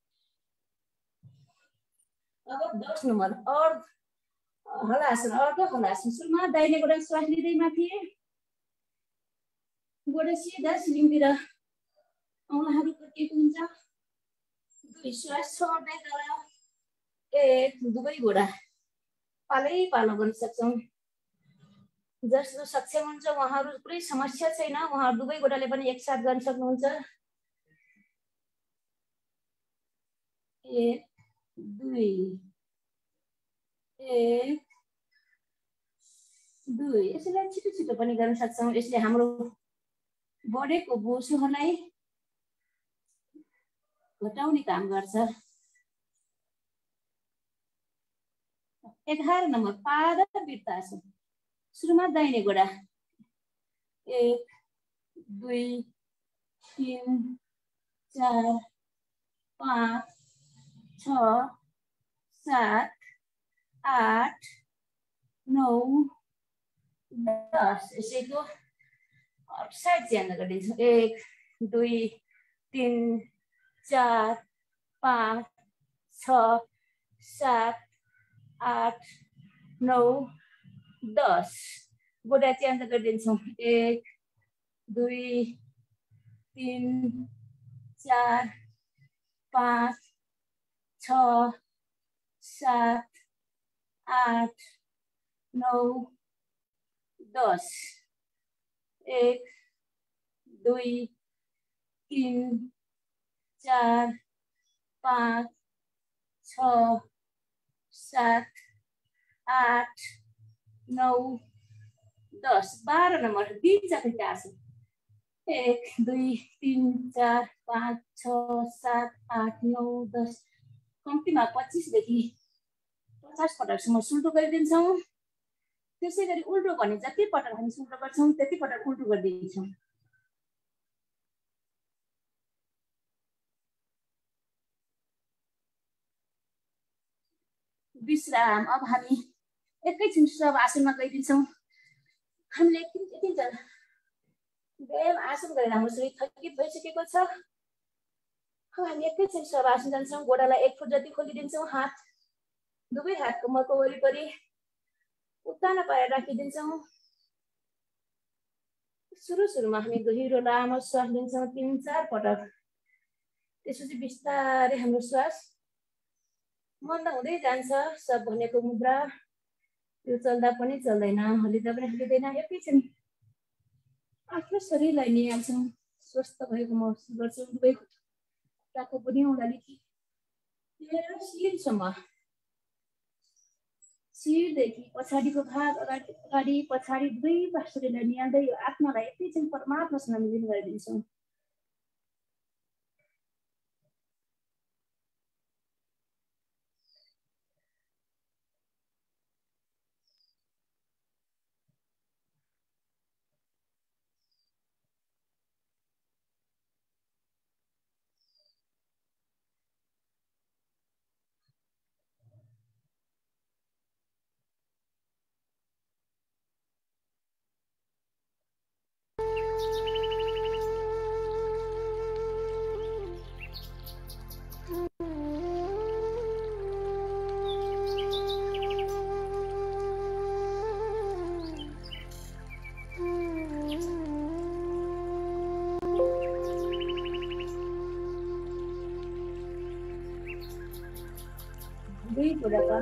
अब दस नम्बर अर्ध हलासन अर्ध हलासन सुरुमा दाहिने गोडा श्वास लिँदै माथि गोडा सिधा सिलिङतिर औँलाहरू फर्किएको हुन्छ दुई श्वास छोड्दै तल एक दुवै गोडा पालै पालो गर्न सक्छौँ जसको सक्षम हुन्छ उहाँहरू कुनै समस्या छैन उहाँहरू दुवै गोडाले पनि एकसाथ गर्न सक्नुहुन्छ एक दुई एक दुई यसलाई छिटो छिटो पनि गर्न सक्छौँ यसले हाम्रो बढेको बोसोहरूलाई घटाउने काम गर्छ एघार नम्बर पाद वृत्तासन सुरुमा दाहिने गोडा एक दुई तिन चार पाँच छ सात आठ नौ दस यसैको साइड च्यार्न गरिदिन्छौँ एक दुई तिन चार पाँच छ सात आठ नौ दस गोडा च्यार्न गरिदिन्छौँ एक दुई तिन चार पाँच छ सात आठ नौ दस एक दुई तिन चार पाँच छ सात आठ नौ दस बाह्र नम्बर बिच चक्रिका आसन एक दुई तिन चार पाँच छ सात आठ नौ दस कम्तीमा पच्चिसदेखि पचास पटकसम्म सुल्टो गरिदिन्छौँ त्यसै गरी उल्टो भने जति पटक हामी सुल्टो गर्छौँ त्यति पटक उल्टो गरिदिन्छौँ विश्राम अब हामी एकैछिन सब आसनमा गइदिन्छौँ हामीले एकछिन एकछिन व्यायाम आसन गरेर हाम्रो शरीर थकित भइसकेको छ हामी एकैछिन सब आसन जान्छौँ गोडालाई एक फुट जति खोलिदिन्छौँ हात दुवै हात कमरको वरिपरि उत्तानो पारेर राखिदिन्छौँ सुरु सुरुमा हामी गहिरो लामो श्वास लिन्छौँ तिन चार पटक त्यसपछि बिस्तारै हाम्रो श्वास मन्द हुँदै जान्छ सब भनेको मुद्रा त्यो चल्दा पनि चल्दैन हलिँदा पनि हलिँदैन एकैछिन आफ्नो शरीरलाई निहाल्छौँ स्वस्थ भएको महसुस गर्छौँ दुवै खुट्टाको पनि औँलादेखि लिएर शिरसम्म शिरदेखि पछाडिको भाग अगाडि अगाडि पछाडि दुवै शरीरलाई निहाल्दै यो आत्मालाई एकैछिन परमात्मासँग विलिन गरिदिन्छौँ कुराका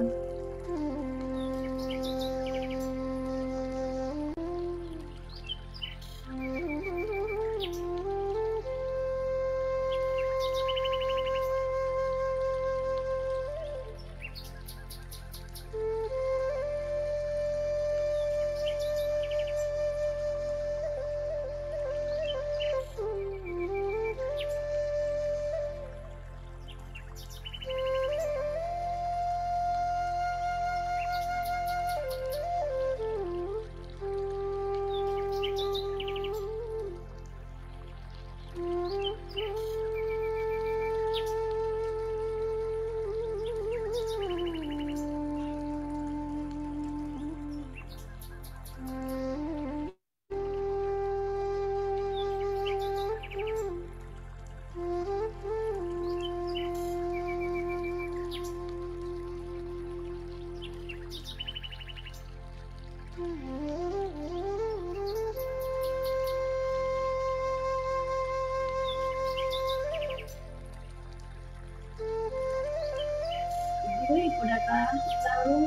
कुराका चारो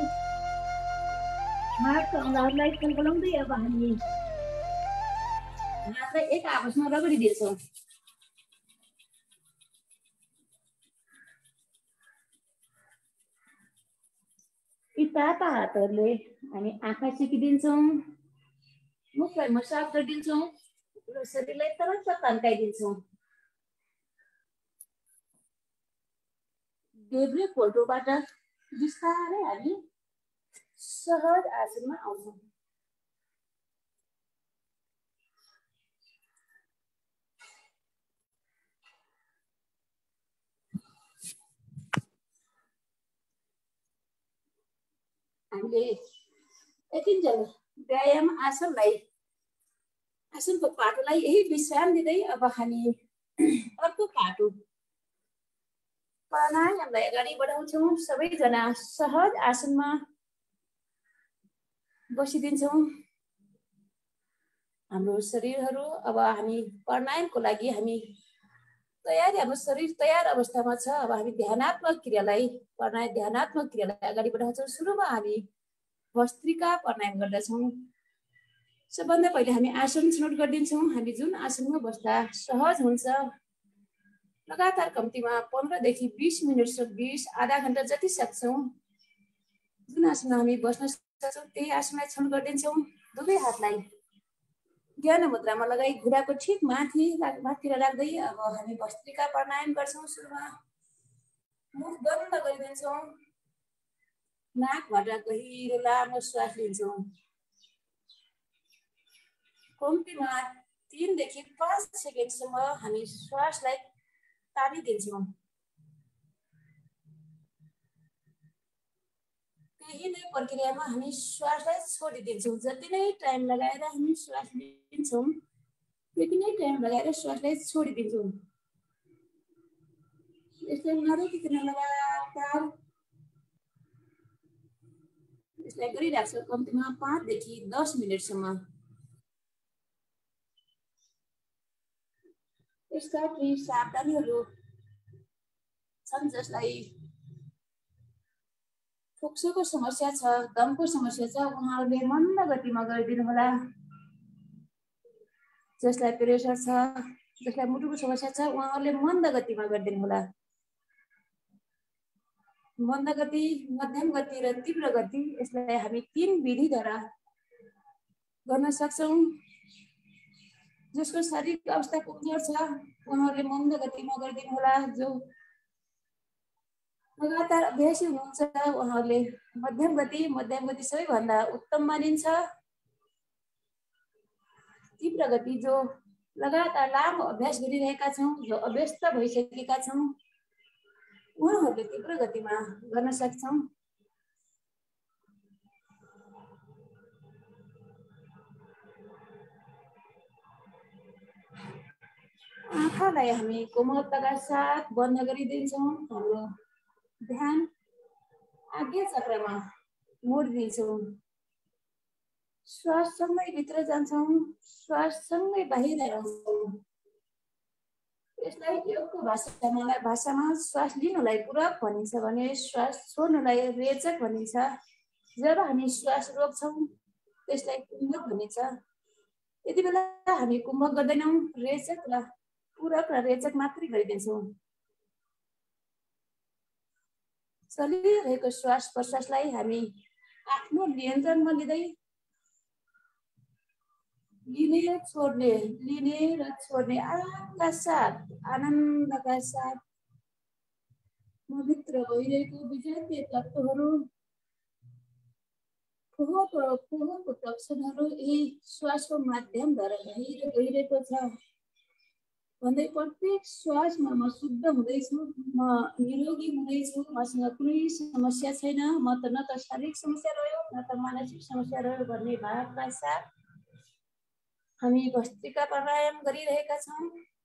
हातका औँलाहरूलाई कलकलाउँदै अब हामी हातलाई एक आपसमा रगडिदिन्छौँ। यी ताता हातहरूले हामी आँखा चिकिदिन्छौँ, मुखलाई मसाज गरिदिन्छौँ र शरीरलाई तरङ्ग तन्काइदिन्छौँ। देब्रे फोल्टोबाट बिस्तारै हामी सहज आसनमा आउँछौँ। हामीले यतिन्जेल व्यायाम आसनलाई आसनको पाटोलाई यही विश्राम दिँदै अब हामी अर्को पाटो प्राणायामलाई अगाडि बढाउँछौँ। सबैजना सहज आसनमा बसिदिन्छौँ। हाम्रो शरीरहरू अब हामी प्राणायामको लागि हामी तयार, हाम्रो शरीर तयार अवस्थामा छ। अब हामी ध्यानात्मक क्रियालाई प्राणायाम ध्यानात्मक क्रियालाई अगाडि बढाउँछौँ। सुरुमा हामी भस्त्रिका प्राणायाम गर्दछौँ। सबभन्दा पहिले हामी आसन छनौट गरिदिन्छौँ। हामी जुन आसनमा बस्दा सहज हुन्छ, लगातार कम्तीमा पन्ध्रदेखि बिस मिनटसम्म बिस आधा घन्टा जति सक्छौँ जुन आसनमा हामी बस्न सक्छौँ त्यही आसनलाई छनौट गरिदिन्छौँ। दुवै हातलाई ज्ञान मुद्रामा लगाई घुँडाको ठिक माथि माथितिर राख्दै अब हामी भस्त्रिका प्राणायाम गर्छौँ। सुरुमा मुख बन्द गरिदिन्छौँ, नाकबाट गहिरो लामो श्वास लिन्छौँ। कम्तीमा तीनदेखि पाँच सेकेन्डसम्म हामी श्वासलाई तानिदिन्छौँ। त्यही नै प्रक्रियामा हामी श्वासलाई छोडिदिन्छौँ। जति नै टाइम लगाएर हामी श्वास लिन्छौँ त्यति नै टाइम लगाएर श्वासलाई छोडिदिन्छौँ। यसलाई नरोकिकन लगातार यसलाई गरिराख्छौँ कम्तीमा पाँचदेखि दस मिनटसम्म। यस्ता केही सावधानीहरू छन् जसलाई फोक्सोको समस्या छ, दमको समस्या छ, उहाँहरूले मन्द गतिमा गरिदिनु होला। जसलाई प्रेसर छ, जसलाई मुटुको समस्या छ, उहाँहरूले मन्द गतिमा गरिदिनु होला। मन्द गति, मध्यम गति र तीव्र गति, यसलाई हामी तीन विधिद्वारा गर्न सक्छौँ। जसको शारीरिक अवस्था कमजोर छ उहाँहरूले मन्द गतिमा गरिदिनु होला। जो लगातार अभ्यासी हुनुहुन्छ उहाँहरूले मध्यम गति, मध्यम गति सबैभन्दा उत्तम मानिन्छ। तीव्र गति जो लगातार लामो अभ्यास गरिरहेका छौँ, जो अभ्यस्त भइसकेका छौँ, उहाँहरूले तीव्र गतिमा गर्न सक्छौँ। आँखालाई हामी कोमलताका साथ बन्द गरिदिन्छौँ। हाम्रो ध्यान आज्ञा चक्रमा मोडिदिन्छौँ। श्वाससँगै भित्र जान्छौँ, श्वाससँगै बाहिर आउँछौँ। यसलाई योगको भाषामा भाषामा श्वास लिनुलाई पूरक भनिन्छ भने श्वास छोड्नुलाई रेचक भनिन्छ। जब हामी श्वास रोक्छौँ त्यसलाई कुम्भक भनिन्छ। यति बेला हामी कुम्भक गर्दैनौँ, रेचक र पूरक र रेचक मात्रै गरिदिन्छौँ। चलिरहेको श्वास प्रश्वासलाई हामी आफ्नो नियन्त्रणमा लिँदै लिने छोड्ने लिने र छोड्ने आरामका साथ आनन्दका साथ म भित्र भइरहेको विजातीय तत्त्वहरू फोहोरको फोहोरको टक्सनहरू यही श्वासको माध्यमद्वारा बाहिर गइरहेको छ भन्दै प्रत्येक श्वासमा म शुद्ध हुँदैछु, म निरोगी हुँदैछु, मसँग कुनै समस्या छैन, म त न त शारीरिक समस्या रह्यो न त मानसिक समस्या रह्यो भन्ने भावका साथ हामी भस्त्रिका प्राणायाम गरिरहेका छौँ।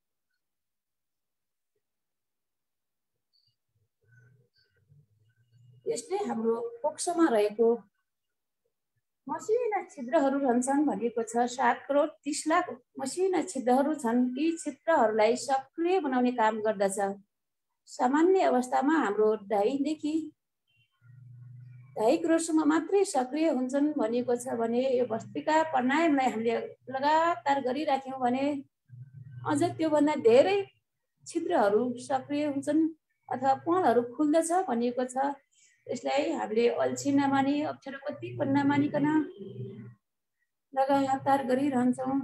यसले हाम्रो फोक्सोमा रहेको मसिना छिद्रहरू रहन्छन् भनिएको छ। सात करोड तीस लाख मसिना छिद्रहरू छन्। यी छिद्रहरूलाई सक्रिय बनाउने काम गर्दछ। सामान्य अवस्थामा हाम्रो ढाईदेखि ढाई करोडसम्म मात्रै सक्रिय हुन्छन् भनिएको छ भने यो भस्त्रिका प्राणायामलाई हामीले लगातार गरिराख्यौँ भने अझ त्योभन्दा धेरै छिद्रहरू सक्रिय हुन्छन् अथवा पणहरू खुल्दछ भनिएको छ। यसलाई हामीले अल्छी नमानी अप्ठ्यारो कति पनि नमानिकन लगातार गरिरहन्छौँ।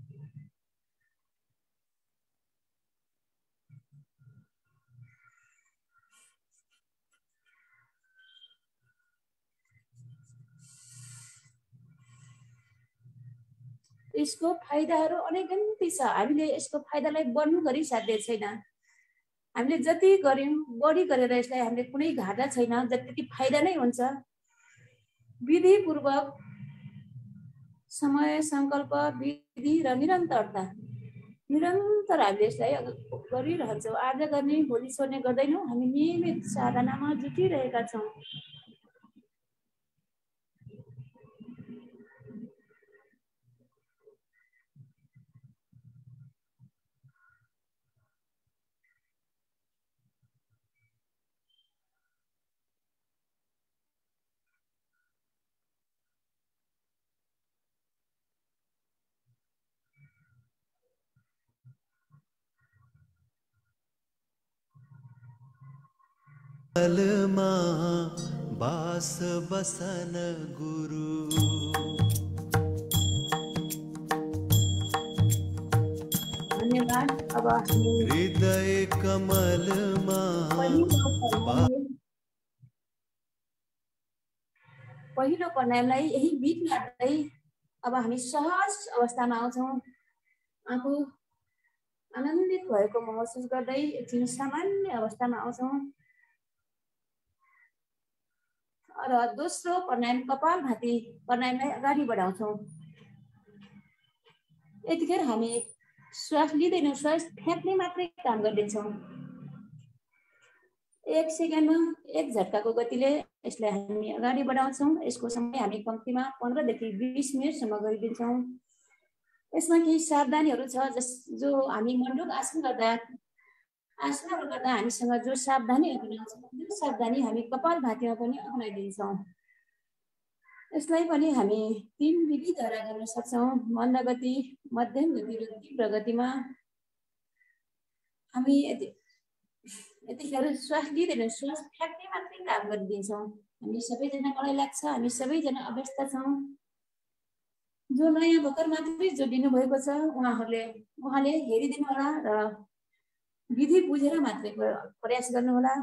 यसको फाइदाहरू अनेकन्ती छ। हामीले यसको फाइदालाई बढ्नु गरी साध्य छैन। हामीले जति गर्यौँ बढी गरेर यसलाई हामीले कुनै घाटा छैन, जति फाइदा नै हुन्छ। विधिपूर्वक समय सङ्कल्प विधि र निरन्तरता निरन्तर हामीले यसलाई गरिरहन्छौँ। आज गर्ने भोलि छोड्ने गर्दैनौँ, हामी नियमित साधनामा जुटिरहेका छौँ। अलमा बास बसन गुरु धन्यवाद। अब हृदय कमलमा पहिलो प्राणायामलाई यही बिट लाग्दै अब हामी सहज अवस्थामा आउँछौँ। आफू आनन्दित भएको महसुस गर्दै एकछिन सामान्य अवस्थामा आउँछौँ र दोस्रो प्राणायाम कपालभाती प्राणायामलाई अगाडि बढाउँछौँ। यतिखेर हामी श्वास लिँदैनौँ, श्वास फ्याँक्ने मात्रै काम गरिदिन्छौँ। एक सेकेन्डमा एक झट्काको गतिले यसलाई हामी अगाडि बढाउँछौँ। यसको समय हामी कम्तीमा पन्ध्रदेखि बिस मिनटसम्म गरिदिन्छौँ। यसमा केही सावधानीहरू छ जस जो हामी मण्डुक आसन गर्दा आसनहरू गर्दा हामीसँग जो सावधानी अपनाउँछौँ त्यो सावधानी हामी कपालभातीमा पनि अपनाइदिन्छौँ। यसलाई पनि हामी तीन विधिद्वारा गर्न सक्छौँ। मन्द गति, मध्यम गति र तीव्र गतिमा। हामी यति यतिखेर श्वास लिँदैनौँ, श्वास फ्याँक्ने मात्रै काम गरिदिन्छौँ। हामी सबैजना मलाई लाग्छ हामी सबैजना अभ्यस्त छौँ। जो नयाँ भर्खर मात्रै जोडिनु भएको छ उहाँहरूले उहाँले हेरिदिनु होला र विधि बुझेर मात्रै प्रयास गर्नुहोला।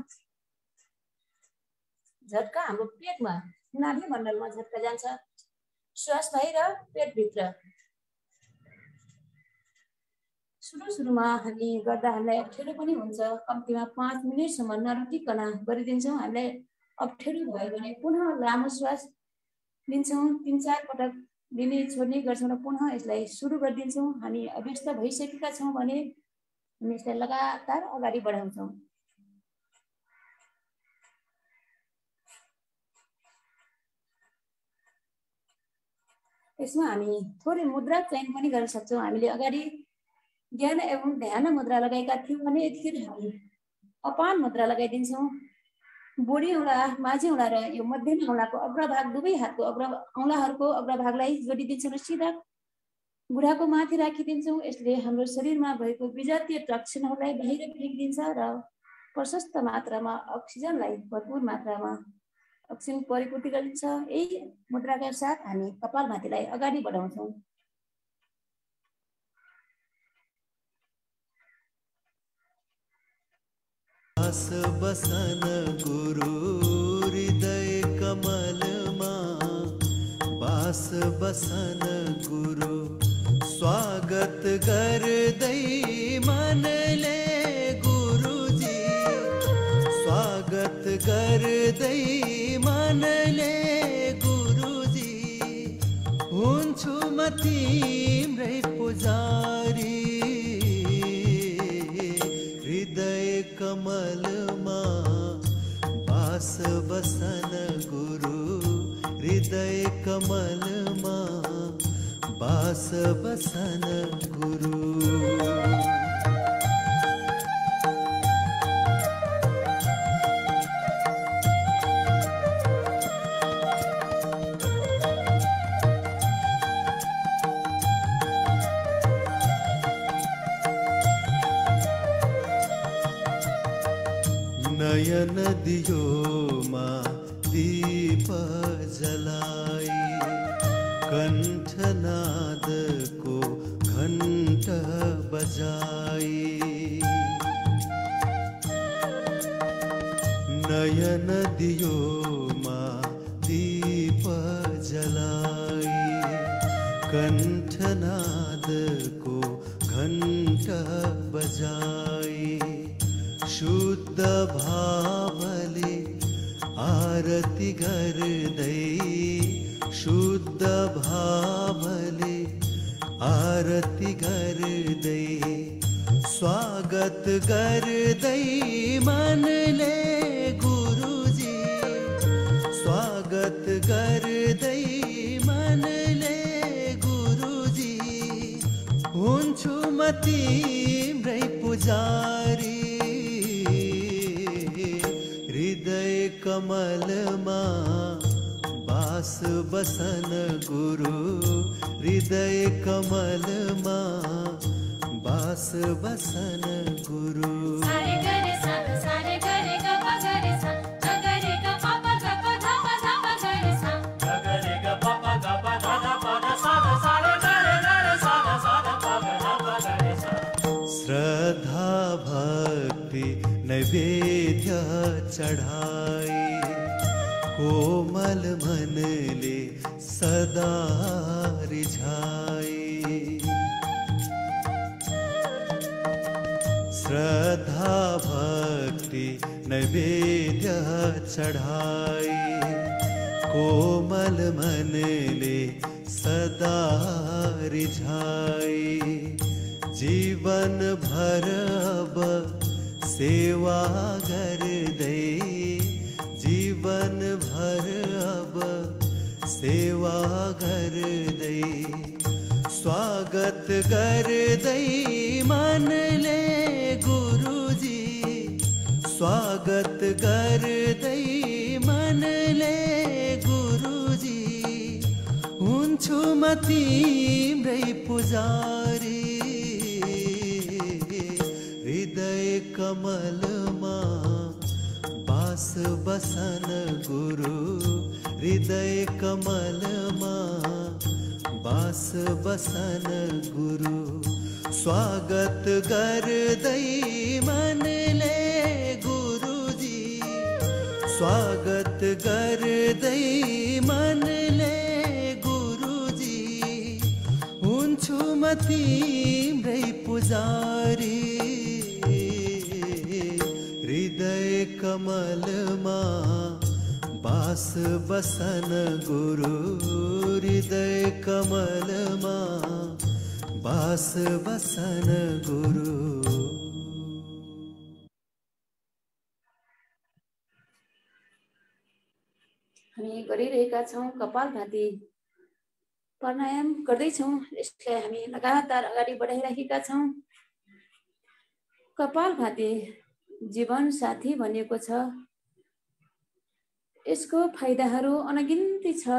झट्का हाम्रो पेटमा नाभि मण्डलमा झट्का जान्छ। श्वास बाहिर पेटभित्र। सुरु सुरुमा हामी गर्दा हामीलाई अप्ठ्यारो पनि हुन्छ। कम्तीमा पाँच मिनटसम्म नरोकिकन गरिदिन्छौँ। हामीलाई अप्ठ्यारो भयो भने पुनः लामो श्वास लिन्छौँ। तिन चार पटक लिने छोड्ने गर्छौँ र पुनः यसलाई सुरु गरिदिन्छौँ। हामी अभ्यस्त भइसकेका छौँ भने हामी यसलाई लगातार अगाडि बढाउँछौँ। यसमा हामी थोरै मुद्रा चयन पनि गर्न सक्छौँ। हामीले अगाडि ज्ञान एवं ध्यान मुद्रा लगाएका थियौँ भने यतिखेर हामी अपान मुद्रा लगाइदिन्छौँ। बुढी औँला, माझी औँला र यो मध्यम औँलाको अग्रभाग दुवै हातको अग्र औँलाहरूको अग्रभागलाई जोडिदिन्छौँ र सिधा बुढाको माथि राखिदिन्छौँ। यसले हाम्रो शरीरमा भएको विजातीय टक्सिनहरूलाई बाहिर फ्याँकिदिन्छ र प्रशस्त मात्रामा अक्सिजनलाई भरपुर मात्रामा अक्सिजन परिपूर्ति गरिन्छ। यही मुद्राका साथ हामी कपालभातीलाई अगाडि बढाउँछौँ। बास बसन गुरु हृदय कमलमा, बास बसन गुरु स्वागत गर्दै मनले गुरुजी, स्वागत गर्दै मनले गुरुजी, हुन्छु म तिम्रै पुजारी हृदय कमलमा, बास बसन गुरु हृदय कमलमा, बास बसन गुरु। नयन दियो मा दीप जलाई, कंठनाद को घंट बजाई। नयन दियो मा दीप जलाई, कंठनाद को घंट बजाई। शुद्ध भावले आरती गर्दै, शुद्ध भावले आरती गर्दै, स्वागत गर्दै मनले गुरुजी, स्वागत गर्दै मनले गुरुजी, हुन्छु म तिम्रै पुजारी हृदय कमलमा, बास बसन गुरु हृदय कमलमा, बास बसन गुरु। सारे गरे सा सारे गरे ग प गरे सा ग गरे ग प प ग प ध प ध प गरे सा ग गरे ग प प ग प ध ध प ध सा ध सा रे गरे गरे सा ध सा ध प ग ध प गरे सा। श्रद्धा भक्ति नैवेद्य चढ़ाई, कोमल मनले सदा रिझाई। श्रद्धा भक्ति नैवेद्य चढ़ाई, कोमल मनले सदा रिझाई। जीवन भर अब सेवा गर्दै, जीवन भर अब सेवा गर्दै, स्वागत गर्दै मनले गुरुजी, स्वागत गर्दै मनले गुरुजी, हुन्छु म तिम्रै पुजारी हृदय कमलमा, बास बसन गुरु हृदय कमलमा, बास बसन गुरु। स्वागत गर्दै मनले गुरुजी, स्वागत गर्दै मनले गुरुजी, हुन्छु म तिम्रै पुजारी हृदय कमलमा, बास बसन गुरु हृदय कमलमा, बास बसन गुरु। हामी गरिरहेका छौँ कपालभाती प्राणायाम गर्दैछौँ। यसलाई हामी लगातार अगाडि बढाइराखेका छौँ। कपालभाती जीवन साथी भनेको छ। यसको फाइदाहरू अनगिन्ती छ।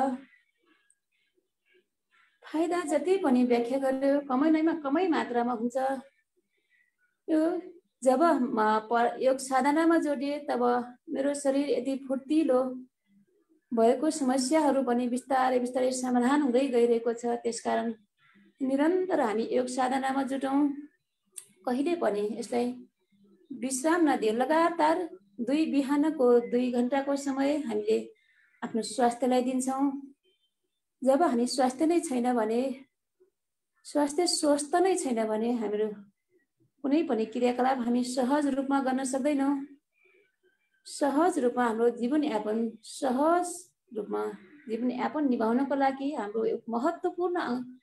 फाइदा जति पनि व्याख्या गर्यो कमै नैमा कमै मात्रामा हुन्छ। यो जब योग साधनामा जोडिए तब मेरो शरीर यति फुर्तिलो भएको समस्याहरू पनि बिस्तारै बिस्तारै समाधान हुँदै गइरहेको छ। त्यसकारण निरन्तर हामी योग साधनामा जुटौँ। कहिले पनि यसलाई विश्राम नदिए लगातार दुई बिहानको दुई घन्टाको समय हामीले आफ्नो स्वास्थ्यलाई दिन्छौँ। जब हामी स्वास्थ्य नै छैन भने, स्वास्थ्य स्वस्थ नै छैन भने हाम्रो कुनै पनि क्रियाकलाप हामी सहज रूपमा गर्न सक्दैनौँ। सहज रूपमा हाम्रो जीवनयापन सहज रूपमा जीवनयापन निभाउनको लागि हाम्रो एक महत्त्वपूर्ण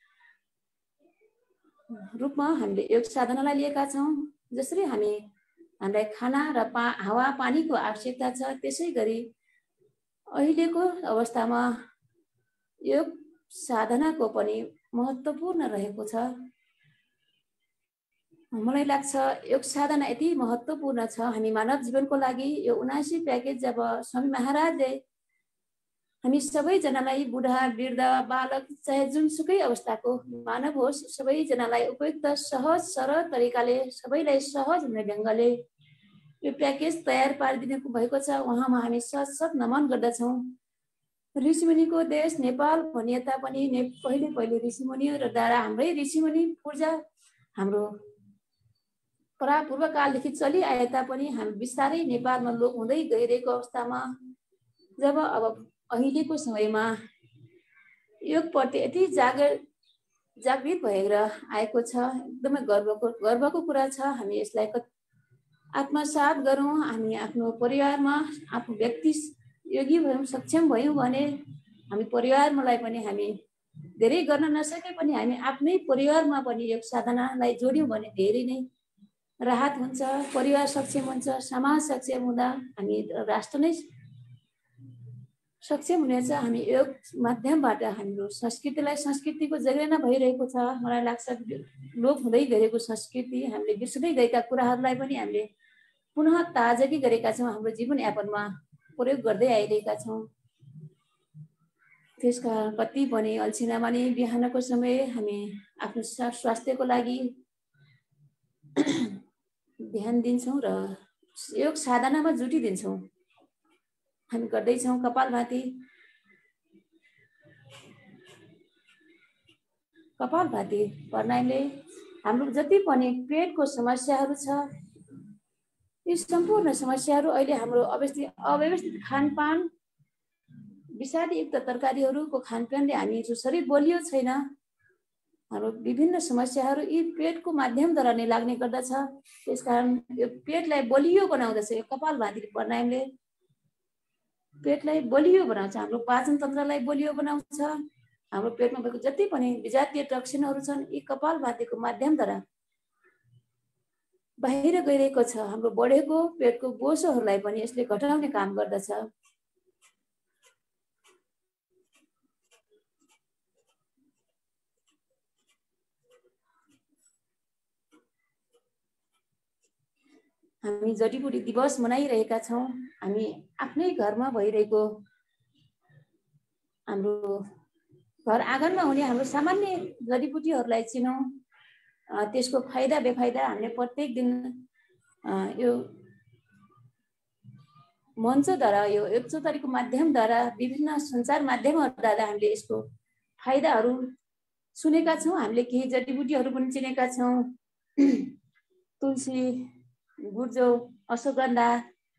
रूपमा हामीले योग साधनालाई लिएका छौँ। जसरी हामी हामीलाई खाना र पा हावा पानीको आवश्यकता छ, त्यसै गरी अहिलेको अवस्थामा योग साधनाको पनि महत्त्वपूर्ण रहेको छ। मलाई लाग्छ योग साधना यति महत्त्वपूर्ण छ हामी मानव जीवनको लागि। यो उनासी प्याकेज जब स्वामी महाराजले हामी सबैजनालाई बुढा वृद्ध बालक चाहे जुनसुकै अवस्थाको मानव होस् सबैजनालाई उपयुक्त सहज सरल तरिकाले सबैलाई सहज हुने ढङ्गले यो प्याकेज तयार पारिदिनु भएको छ। उहाँमा हामी सत सत नमन गर्दछौँ। ऋषिमुनिको देश नेपाल भनिए तापनि ने पहिले पहिले ऋषिमुनिहरू द्वारा हाम्रै ऋषिमुनि पूर्जा हाम्रो परापूर्व कालदेखि चलिआए तापनि हामी बिस्तारै नेपालमा लोप हुँदै गइरहेको अवस्थामा जब अब अहिलेको समयमा योगप्रति यति जागर जागृत भएर आएको छ, एकदमै गर्वको गर्वको कुरा छ। हामी यसलाई आत्मसात गरौँ। हामी आफ्नो परिवारमा आफ्नो व्यक्ति योगी भयौँ, सक्षम भयौँ भने हामी परिवारमालाई पनि हामी धेरै गर्न नसके पनि हामी आफ्नै परिवारमा पनि योग साधनालाई जोड्यौँ भने धेरै नै राहत हुन्छ। परिवार सक्षम हुन्छ, समाज सक्षम हुँदा हामी राष्ट्र नै सक्षम हुनेछ। हामी योग माध्यमबाट हाम्रो संस्कृतिलाई संस्कृतिको जगेर्ना भइरहेको छ। मलाई लाग्छ लोप हुँदै गएको संस्कृति हामीले बिर्सँदै गएका कुराहरूलाई पनि हामीले पुनः ताजगी गरेका छौँ, हाम्रो जीवनयापनमा प्रयोग गर्दै आइरहेका छौँ। त्यसका कति पनि अल्छी नमानी बिहानको समय हामी आफ्नो स्वास्थ्यको लागि ध्यान दिन्छौँ र योग साधनामा जुटिदिन्छौँ। हामी गर्दैछौँ कपालभाती। कपालभाती प्राणायामले हाम्रो जति पनि पेटको समस्याहरू छ यी सम्पूर्ण समस्याहरू अहिले हाम्रो अवस्थित अव्यवस्थित खानपान विषादयुक्त तरकारीहरूको खानपानले हामी जो शरीर बलियो छैन हाम्रो विभिन्न समस्याहरू यी पेटको माध्यमद्वारा नै लाग्ने गर्दछ। त्यसकारण यो पेटलाई बलियो बनाउँदछ। यो कपालभाती प्राणायामले पेटलाई बलियो बनाउँछ, हाम्रो पाचन तन्त्रलाई बलियो बनाउँछ। हाम्रो पेटमा भएको जति पनि विजातीय टक्सिनहरू छन् यी कपालभातीको माध्यमद्वारा बाहिर गइरहेको छ। हाम्रो बढेको पेटको बोसोहरूलाई पनि यसले घटाउने काम गर्दछ। हामी जडीबुटी दिवस मनाइरहेका छौँ। हामी आफ्नै घरमा भइरहेको हाम्रो घर आँगनमा हुने हाम्रो सामान्य जडीबुटीहरूलाई चिनौँ। त्यसको फाइदा बेफाइदा हामीले प्रत्येक दिन यो मञ्चद्वारा यो एकचोटरीको माध्यमद्वारा विभिन्न सञ्चार माध्यमहरूद्वारा हामीले यसको फाइदाहरू सुनेका छौँ। हामीले केही जडीबुटीहरू पनि चिनेका छौँ। तुलसी, गुर्जो, अश्वगन्धा,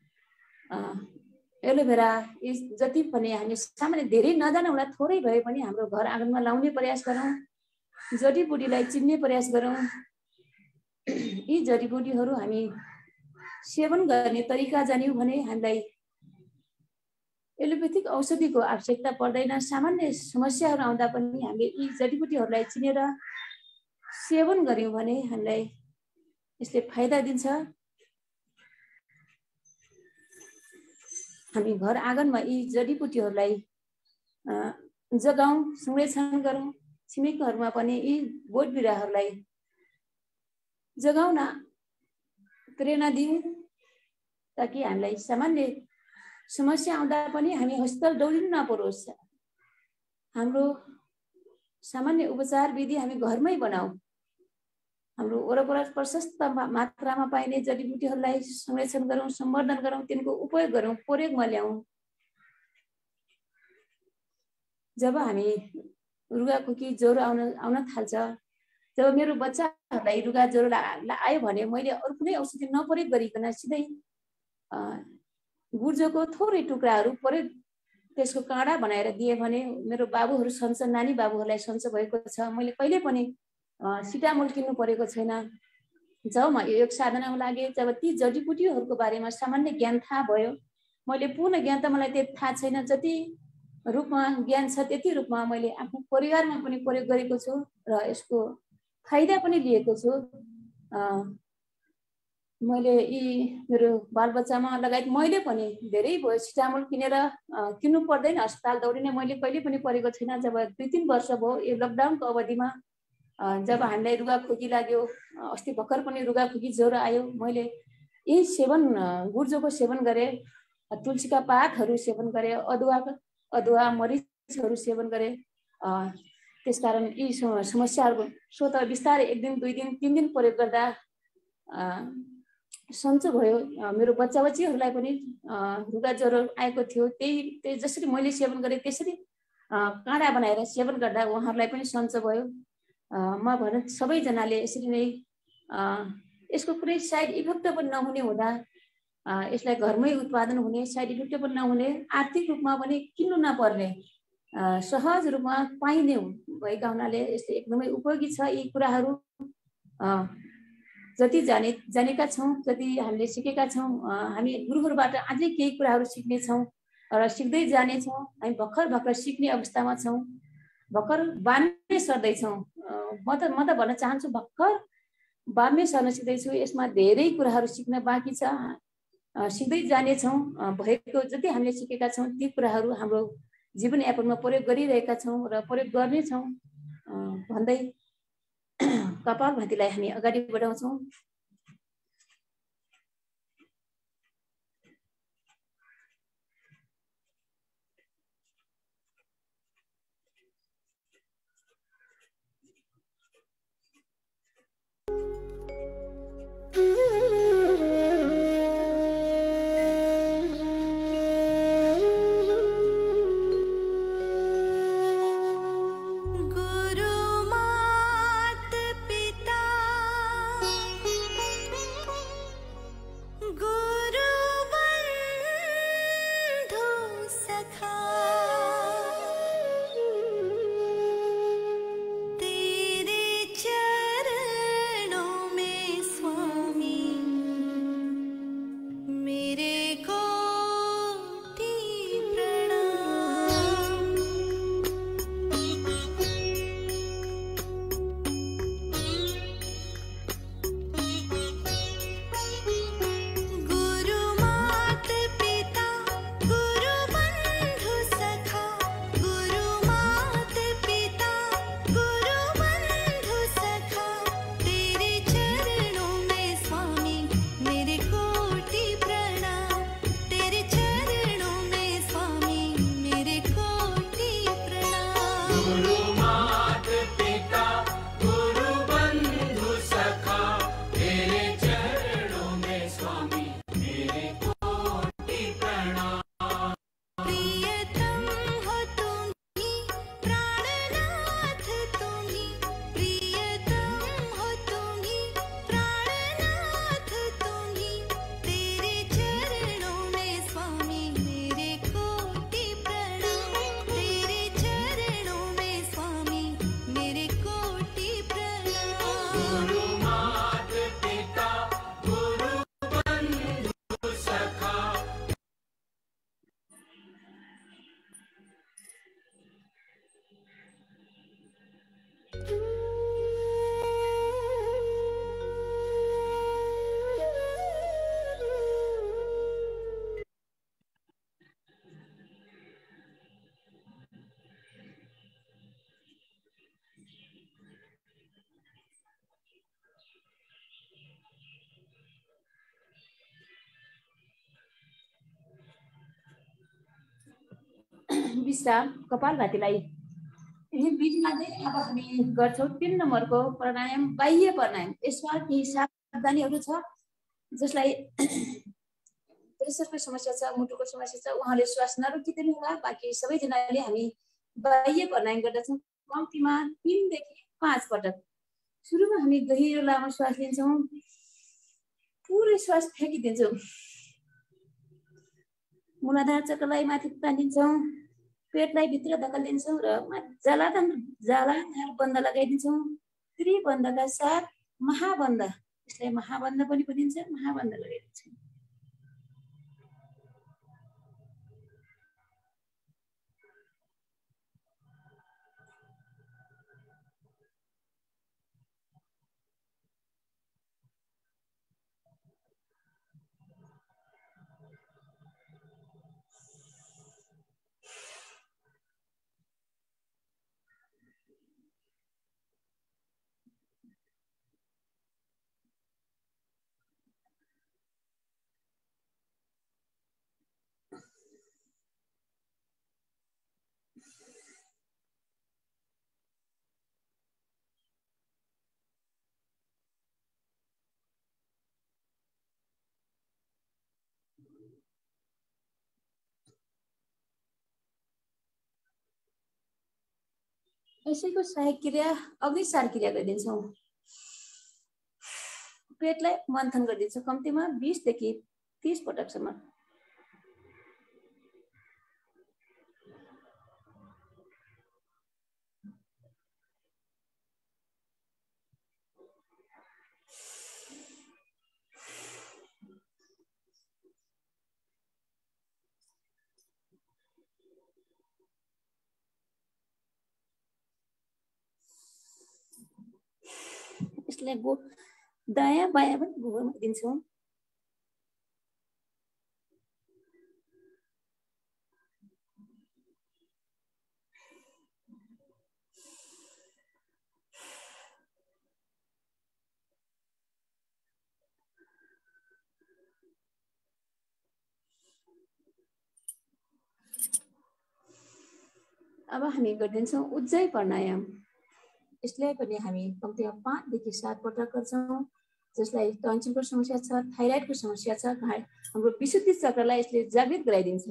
एलोभेरा यी जति पनि हामी सामान्य धेरै नजानौँ होला, थोरै भए पनि हाम्रो घर आँगनमा लाउने प्रयास गरौँ। जडीबुटीलाई चिन्ने प्रयास गरौँ। यी जडीबुटीहरू हामी सेवन गर्ने तरिका जान्यौँ भने हामीलाई एलोपेथिक औषधिको आवश्यकता पर्दैन। सामान्य समस्याहरू आउँदा पनि हामीले यी जडीबुटीहरूलाई चिनेर सेवन गर्यौँ भने हामीलाई यसले फाइदा दिन्छ। हामी घर आँगनमा यी जडीबुटीहरूलाई जगाउँ, संरक्षण गरौँ। छिमेकीहरूमा पनि यी बोट बिरुवाहरूलाई जगाउन प्रेरणा दिउँ ताकि हामीलाई सामान्य समस्या आउँदा पनि हामी हस्पिटल दौडिनु नपरोस्। हाम्रो सामान्य उपचार विधि हामी घरमै बनाऊ। हाम्रो वरपर प्रशस्त मात्रामा पाइने जडीबुटीहरूलाई संरक्षण गरौँ, सम्वर्धन गरौँ, तिनको उपयोग गरौँ, प्रयोगमा ल्याउँ। जब हामी रुगा खोकी ज्वरो आउन आउन थाल्छ, जब मेरो बच्चाहरूलाई रुगा ज्वरो आयो भने मैले अरू कुनै औषधि नप्रयोग गरिकन सिधै गुर्जोको थोरै टुक्राहरू प्रयोग त्यसको काँडा बनाएर दिए भने मेरो बाबुहरू सन्चो, नानी बाबुहरूलाई सन्चो भएको छ। मैले कहिले पनि सिटामोल किन्नु परेको छैन। जब म योग साधनामा लागेँ, जब ती जडीबुटीहरूको बारेमा सामान्य ज्ञान थाहा भयो, मैले पूर्ण ज्ञान त मलाई त्यति थाहा छैन, जति रूपमा ज्ञान छ त्यति रूपमा मैले आफ्नो परिवारमा पनि प्रयोग गरेको छु र यसको फाइदा पनि लिएको छु। मैले यी मेरो बालबच्चामा लगायत मैले पनि धेरै भयो सिटामोल किनेर किन्नु पर्दैन, अस्पताल दौडिने मैले कहिले पनि परेको छैन। जब दुई तिन वर्ष भयो यो लकडाउनको अवधिमा जब हामीलाई रुगा खोकी लाग्यो, अस्ति भर्खर पनि रुगा खोकी ज्वरो आयो, मैले यही सेवन गुर्जोको सेवन गरेँ, तुलसीका पातहरू सेवन गरेँ, अदुवा अदुवा मरिचहरू सेवन गरेँ। त्यसकारण यी समस्याहरू स्वत बिस्तारै एक दिन दुई दिन तिन दिन प्रयोग गर्दा सन्चो भयो। मेरो बच्चा बच्चीहरूलाई पनि रुगा ज्वरो आएको थियो, त्यही त्यही जसरी मैले सेवन गरेँ त्यसरी काँडा बनाएर सेवन गर्दा उहाँहरूलाई पनि सन्चो भयो। म भन्न सबैजनाले यसरी नै यसको कुनै साइड इफेक्ट पनि नहुने हुँदा, यसलाई घरमै उत्पादन हुने, साइड इफेक्ट पनि नहुने, आर्थिक रूपमा पनि किन्नु नपर्ने, सहज रूपमा पाइने भएका हुनाले यस्तो एकदमै उपयोगी छ। यी कुराहरू जति जाने जानेका छौँ, जति हामीले सिकेका छौँ, हामी गुरुहरूबाट अझै केही कुराहरू सिक्नेछौँ र सिक्दै जानेछौँ। हामी भर्खर भर्खर सिक्ने अवस्थामा छौँ, भर्खर बाँध्ने सर्दैछौँ। म त म त भन्न चाहन्छु भर्खर बाँध्ने सर्न सिक्दैछु। यसमा धेरै कुराहरू सिक्न बाँकी छ, सिक्दै जानेछौँ। भएको जति हामीले सिकेका छौँ ती कुराहरू हाम्रो जीवनयापनमा प्रयोग गरिरहेका छौँ र प्रयोग गर्नेछौँ भन्दै कपालभातीलाई हामी अगाडि बढाउँछौँ। गुरु मात पिता विश्राम कपालभातीलाई यही बिचमा चाहिँ अब हामी गर्छौँ तीन नम्बरको प्राणायाम बाह्य प्राणायाम। यसमा केही सावधानीहरू छ जसलाई प्रेसरको समस्या छ, मुटुको समस्या छ, उहाँले श्वास नरोकिदिनु होला। बाँकी सबैजनाले हामी बाह्य प्राणायाम गर्दछौँ कम्तीमा तीनदेखि पाँच पटक। सुरुमा हामी गहिरो लामो श्वास लिन्छौँ, पुरै श्वास फ्याँकिदिन्छौँ, मूलाधार चक्रलाई माथि तानिदिन्छौँ, पेटलाई भित्र धकेलिदिन्छौँ र जलाधार जलाधार बन्द लगाइदिन्छौँ। त्रिबन्धका साथ महाबन्ध, यसलाई महाबन्ध पनि भनिन्छ, महाबन्ध लगाइदिन्छौँ। यसैको सहायक क्रिया अग्निसार क्रिया गरिदिन्छौँ। पेटलाई मन्थन गरिदिन्छौँ कम्तीमा बीसदेखि तीस पटकसम्म। यसलाई गो दायाँ बायाँ पनि घुमाउन दिन्छौँ। अब हामी गरिदिन्छौँ उज्जय प्राणायाम। यसलाई पनि हामी कम्तीमा पाँचदेखि सात पटक गर्छौँ। जसलाई टन्सिलको समस्या छ, थाइराइडको समस्या छ, हाम्रो विशुद्धि चक्रलाई यसले जागृत गराइदिन्छ।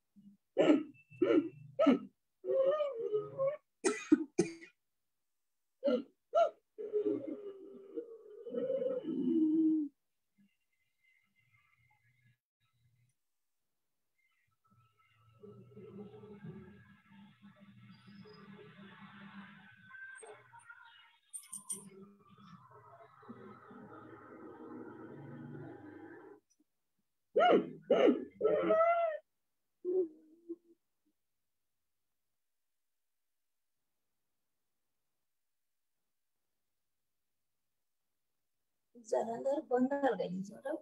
जलाधार बन्द लगाइदिन्छौँ र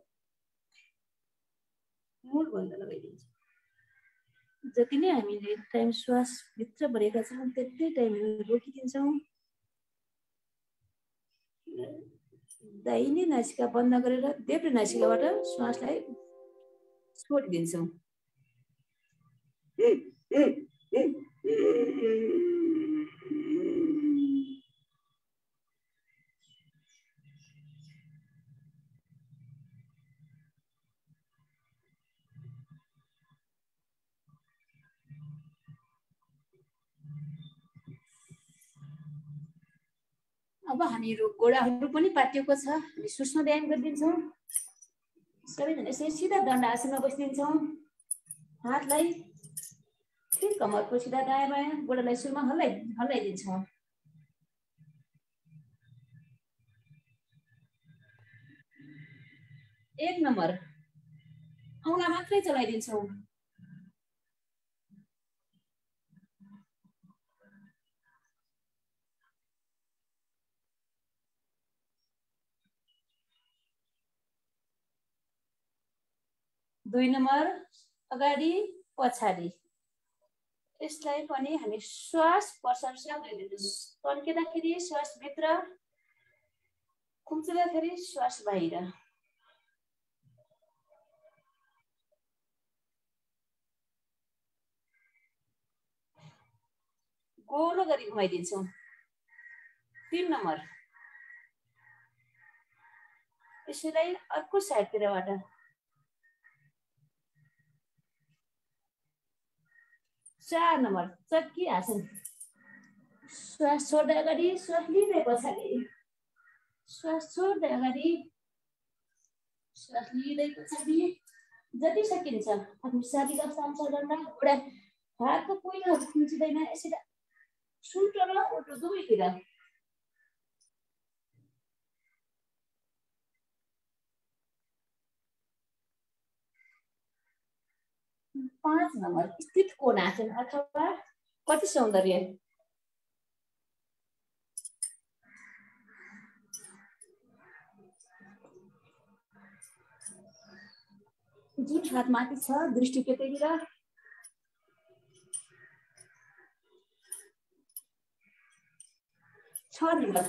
मूल बन्द लगाइदिन्छौँ। जति नै हामीले टाइम श्वास भित्र भरेका छौँ त्यति टाइम रोकिदिन्छौँ। दाहिने नासिका बन्द गरेर देब्रे नासिकाबाट श्वासलाई छोडिदिन्छौँ। अब हामीहरू गोडाहरू पनि पातिएको छ, हामी सूक्ष्म व्यायाम गरिदिन्छौँ। सबैजना यसरी सिधा दण्ड आसनमा बसिदिन्छौँ। हातलाई फेरि कमरको सिधा दायाँ बायाँ, गोडालाई सुरुमा हल्लाइ हल्लाइदिन्छौँ। एक नम्बर औँला मात्रै चलाइदिन्छौँ। दुई नम्बर अगाडि पछाडि। यसलाई पनि हामी श्वास प्रशंसा गरिदिन्छौँ। तन्किँदाखेरि श्वास भित्र, खुम्चिँदाखेरि श्वास बाहिर। गोलो गरी घुमाइदिन्छौँ। तीन नम्बर यसैलाई अर्को साइडतिरबाट चार नम्बर चक्की आसन। श्वास छोड्दै अगाडि, श्वास लिँदै पछाडि, श्वास छोड्दै अगाडि, श्वास लिँदै पछाडि। जति सकिन्छ आफ्नो शारीरिक अवस्था अनुसार गर्दा एउटा हातको कुइलोहरू खुम्चिँदैन, यसरी सुल्टो र उल्टो दुवैतिर। पाँच नम्बर स्थित कोण आसन अथवा कति सौन्दर्य। जुन हात माथि छ, दृष्टि त्यतैतिर। छ नम्बर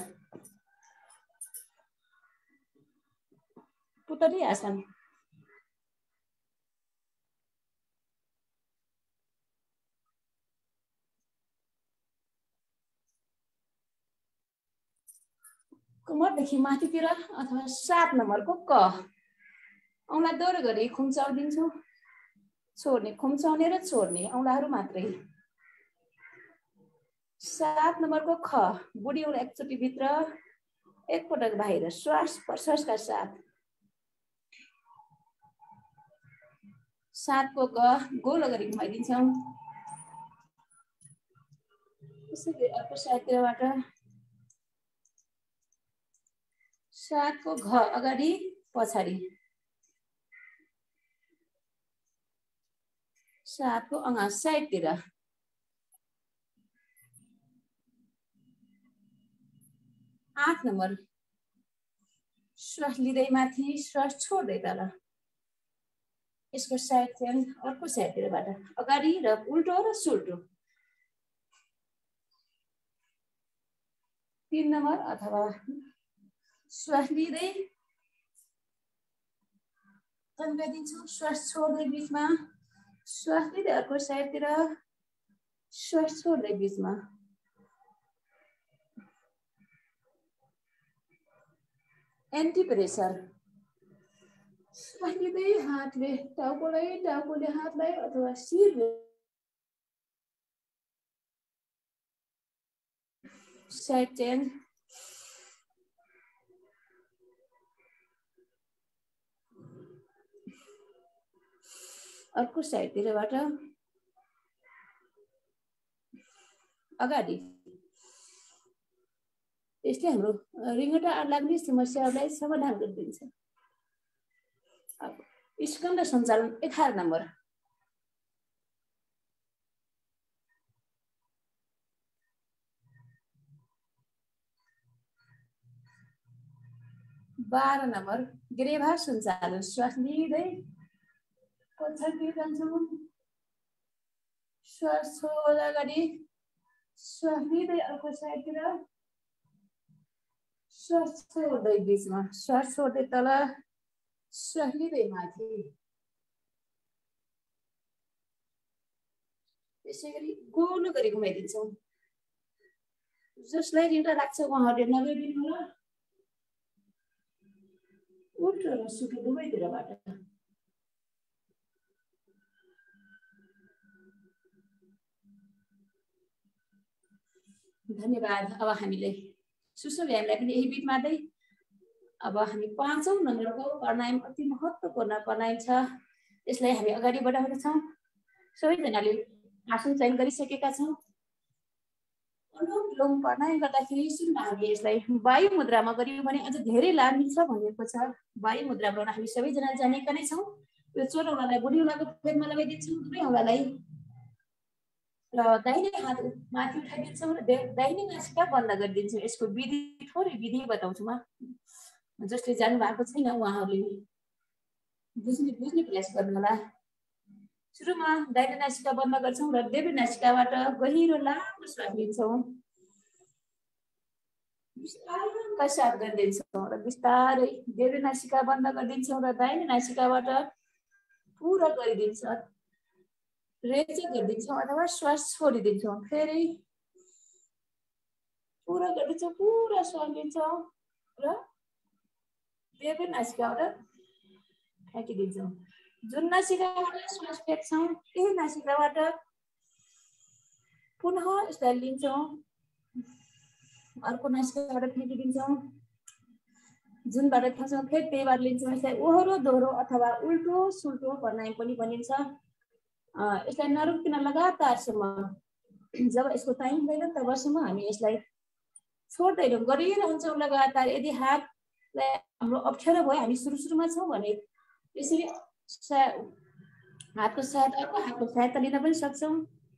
पुतली आसन। कमरदेखि माथितिर अथवा सात नम्बरको क। औँला दोहोरो गरी खुम्चाउदिन्छौँ, छोड्ने, खुम्चाउने र छोड्ने औँलाहरू मात्रै। सात नम्बरको ख, बुढी औँला एकचोटि भित्र, एकपटक बाहिर, श्वास प्रश्वासका साथ। सातको ग गोलो गरी घुमाइदिन्छौँ। यसरी अर्को साइडतिरबाट सातको घ अगाडि पछाडि, सातको अँगा साइडतिर। आठ नम्बर श्वास लिँदै माथि, श्वास छोड्दै तल। यसको साइड चाहिँ अर्को साइडतिरबाट अगाडि र उल्टो र सुल्टो। तीन नम्बर अथवा श्वास लिँदै तन्काइदिन्छौँ, श्वास छोड्दै बिचमा, श्वास लिँदै अर्को साइडतिर, श्वास छोड्दै बिचमा। Anti pressure. श्वास लिँदै हातले टाउकोलाई, टाउकोले हातलाई अथवा शिरले साइड चेन्ज। अर्को साइडतिरबाट अगाडि। यसले हाम्रो रिङ्गटा लाग्ने समस्याहरूलाई समाधान गरिदिन्छ। अब स्कन्द सञ्चालन एघार नम्बर। बाह्र नम्बर ग्रेभा सञ्चालन। श्वास लिँदै पछाडि जान्छौँ, श्वास छोड्दै अगाडि, श्वास लिँदै अर्को साइडतिर, श्वास छोड्दै बिचमा, श्वास छोड्दै तल, श्वास लिँदै माथि। त्यसै गरी गोलो गरी घुमाइदिन्छौँ। जसलाई रिङ्टा लाग्छ उहाँहरूले नगरिदिनु होला। उल्टो र सुल्टो दुवैतिरबाट। धन्यवाद। अब हामीले सुसु व्यायामलाई पनि यही बिट मार्दै अब हामी पाँचौं नम्बरको प्राणायाम अति महत्त्वपूर्ण प्राणायाम छ, यसलाई हामी अगाडि बढाउनेका छौँ। सबैजनाले आसन चयन गरिसकेका छौँ। अनुलोम प्राणायाम गर्दाखेरि सुरुमा हामी यसलाई वायु मुद्रामा गरियो भने अझ धेरै लाभ मिल्छ भनिएको छ। वायु मुद्राबाट हामी सबैजना जानेका नै छौँ। यो चोर औँलालाई बुढी औँलाको फेदमा लगाइदिन्छौँ, दुवै औँलालाई, र दाहिने हात माथि उठाइदिन्छौँ र दाहिने नासिका बन्द गरिदिन्छौँ। यसको विधि थोरै विधि बताउँछु म, जसले जानु भएको छैन उहाँहरूले बुझ्ने बुझ्ने प्रयास गर्नु होला। सुरुमा दाहिने नासिका बन्द गर्छौँ र देब्रे नासिकाबाट गहिरो लामो श्वास लिन्छौँ, बिस्तारै साथ गरिदिन्छौँ र बिस्तारै देब्रे नासिका बन्द गरिदिन्छौँ र दाहिने नासिकाबाट पुरा गरिदिन्छौँ, रेचक गरिदिन्छौँ अथवा श्वास छोडिदिन्छौँ। फेरि पुरा गर्दैछौँ, पुरा श्वास लिन्छौँ र बेबे नासिकाबाट फ्याँकिदिन्छौँ। जुन नासिकाबाट श्वास फ्याँक्छौँ त्यही नासिकाबाट पुनः यसलाई लिन्छौँ, अर्को नासिकाबाट फ्याँकिदिन्छौँ। जुनबाट फ्याँक्छौँ फेरि त्यहीबाट लिन्छौँ। यसलाई ओहोरो दोहोरो अथवा उल्टो सुल्टो प्राणायाम पनि भनिन्छ। यसलाई नरोकिकन लगातारसम्म जब यसको टाइम हुँदैन तबसम्म हामी यसलाई छोड्दैनौँ, गरिरहन्छौँ लगातार। यदि हातलाई हाम्रो अप्ठ्यारो भयो, हामी सुरु सुरुमा छौँ भने यसरी हातको सहायता अर्को हातको सहायता लिन पनि सक्छौँ।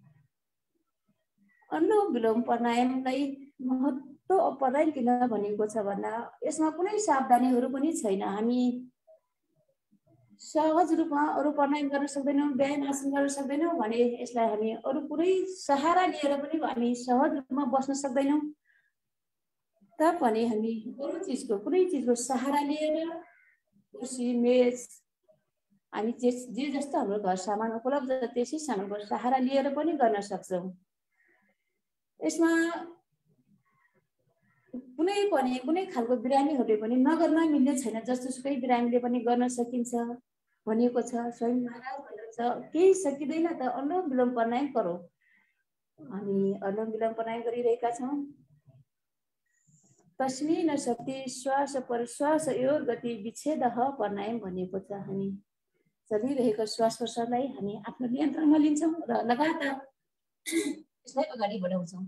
अनुलोम विलोम प्राणायामलाई महत्त्व प्राणायाम किन भनिएको छ भन्दा यसमा कुनै सावधानीहरू पनि छैन। हामी सहज रूपमा अरू प्राणायाम गर्न सक्दैनौँ, व्यायाम आसन गर्न सक्दैनौँ भने यसलाई हामी अरू कुनै सहारा लिएर पनि हामी सहज रूपमा बस्न सक्दैनौँ। तापनि हामी अरू चिजको कुनै चिजको सहारा लिएर कुर्सी मेज हामी जे जे जस्तो हाम्रो घर सामान उपलब्ध छ त्यसै सामानको सहारा लिएर पनि गर्न सक्छौँ। यसमा कुनै पनि कुनै खालको बिरामीहरूले पनि नगर्न मिल्ने छैन, जस्तोसुकै बिरामीले पनि गर्न सकिन्छ भनिएको छ। स्वयं महाराज भन्नुहुन्छ केही सकिँदैन त अनुलोम विलोम प्राणायाम गरौ। हामी अनुलोम विलोम प्राणायाम गरिरहेका छौँ। तस्मिन् शक्ति श्वास प्रश्वास योर गति विच्छेदः प्राणायाम भनिएको छ। हामी चलिरहेको श्वास प्रश्वासलाई हामी आफ्नो नियन्त्रणमा लिन्छौँ र लगातार यसलाई अगाडि बढाउँछौँ।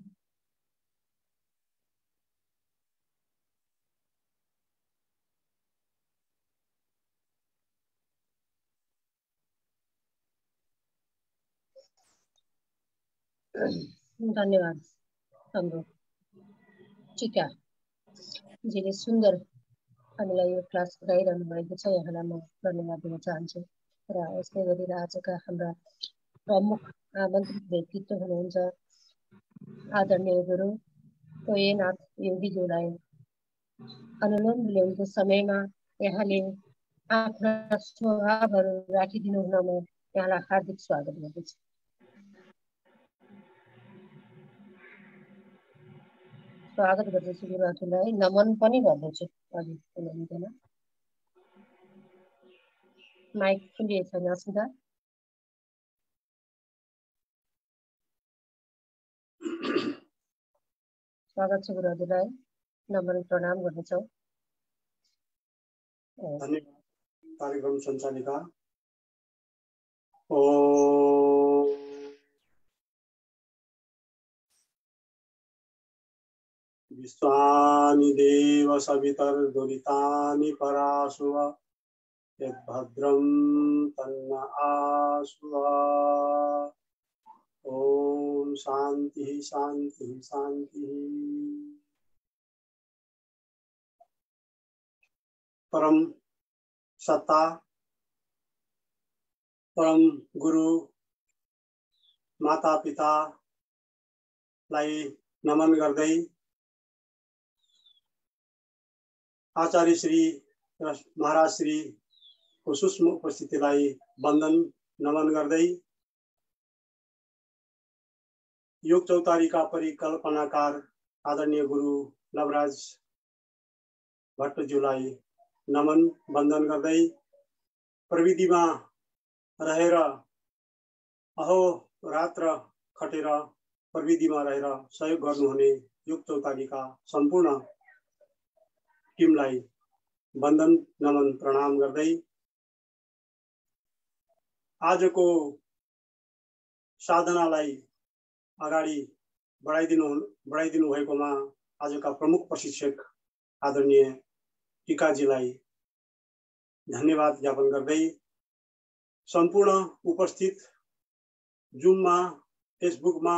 धन्यवाद हाम्रो टिका जेले सुन्दर हामीलाई यो क्लास गराइरहनु भएको छ। यहाँलाई म धन्यवाद दिन चाहन्छु। र यस्तै गरेर आजका हाम्रा प्रमुख आमन्त्रित व्यक्तित्व हुनुहुन्छ आदरणीय गुरु ओएनाथ योगीज्यूलाई अनुलोम विलोमको समयमा यहाँले आफ्ना स्वभावहरू राखिदिनु हुनमा यहाँलाई हार्दिक स्वागत गर्दछु। स्वागत गर्दछु गुरुआजूलाई, नमन पनि गर्दछु। अघि हुनुहुँदैन, माइक खुलिएछ नसुधा। स्वागत छ गुरुआजूलाई, नमन प्रणाम गर्दछौँ। धन्यवाद कार्यक्रम सञ्चालिका। ओ विश्वानि देव सवितर्दुरितानि पराशुव यद्भद्रं तन्न आशुव। ओम शांति शांति शांति। परम सत्ता परम गुरु माता पितालाई नमन गर्दै आचार्य श्री महाराज श्री को सूक्ष्म उपस्थितिलाई वन्दन नमन गर्दै योग चौतारीका परिकल्पनाकार आदरणीय गुरु लवराज भट्टज्यूलाई नमन वन्दन गर्दै प्रविधिमा रहेर अहो रात्र खटेर प्रविधिमा रहेर सहयोग गर्नुहुने योग चौतारीका सम्पूर्ण टिमलाई वन्दन नमन प्रणाम गर्दै आजको साधनालाई अगाडि बढाइदिनु बढाइदिनु भएकोमा आजका प्रमुख प्रशिक्षक आदरणीय टिकाजीलाई धन्यवाद ज्ञापन गर्दै सम्पूर्ण उपस्थित जुममा फेसबुकमा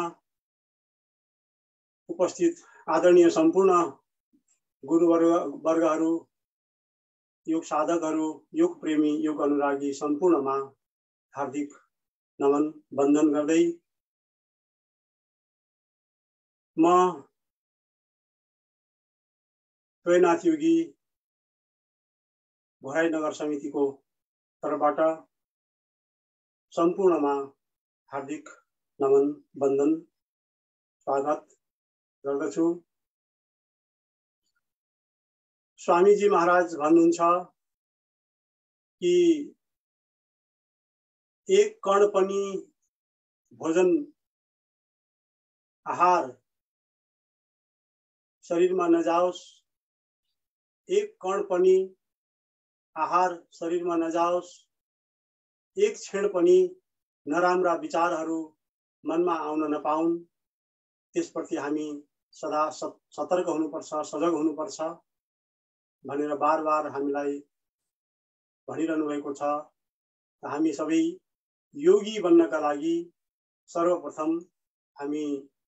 उपस्थित आदरणीय सम्पूर्ण गुरुवर्ग वर्गहरू योग साधकहरू योग प्रेमी योग अनुरागी सम्पूर्णमा हार्दिक नमन वन्दन गर्दै म ओएनाथ योगी भराई नगर समितिको तर्फबाट सम्पूर्णमा हार्दिक नमन वन्दन स्वागत गर्दछु। स्वामीजी महाराज भन्नुहुन्छ कि एक कण पनि भोजन आहार शरीरमा नजाओस्, एक कण पनि आहार शरीरमा नजाओस्, एक क्षण पनि नराम्रा विचारहरू मनमा आउन नपाउन्, त्यसप्रति हामी सदा सतर्क हुनुपर्छ, सजग हुनुपर्छ भनेर बार बार हामीलाई भनिरहनु भएको छ। हामी सबै योगी बन्नका लागि सर्वप्रथम हामी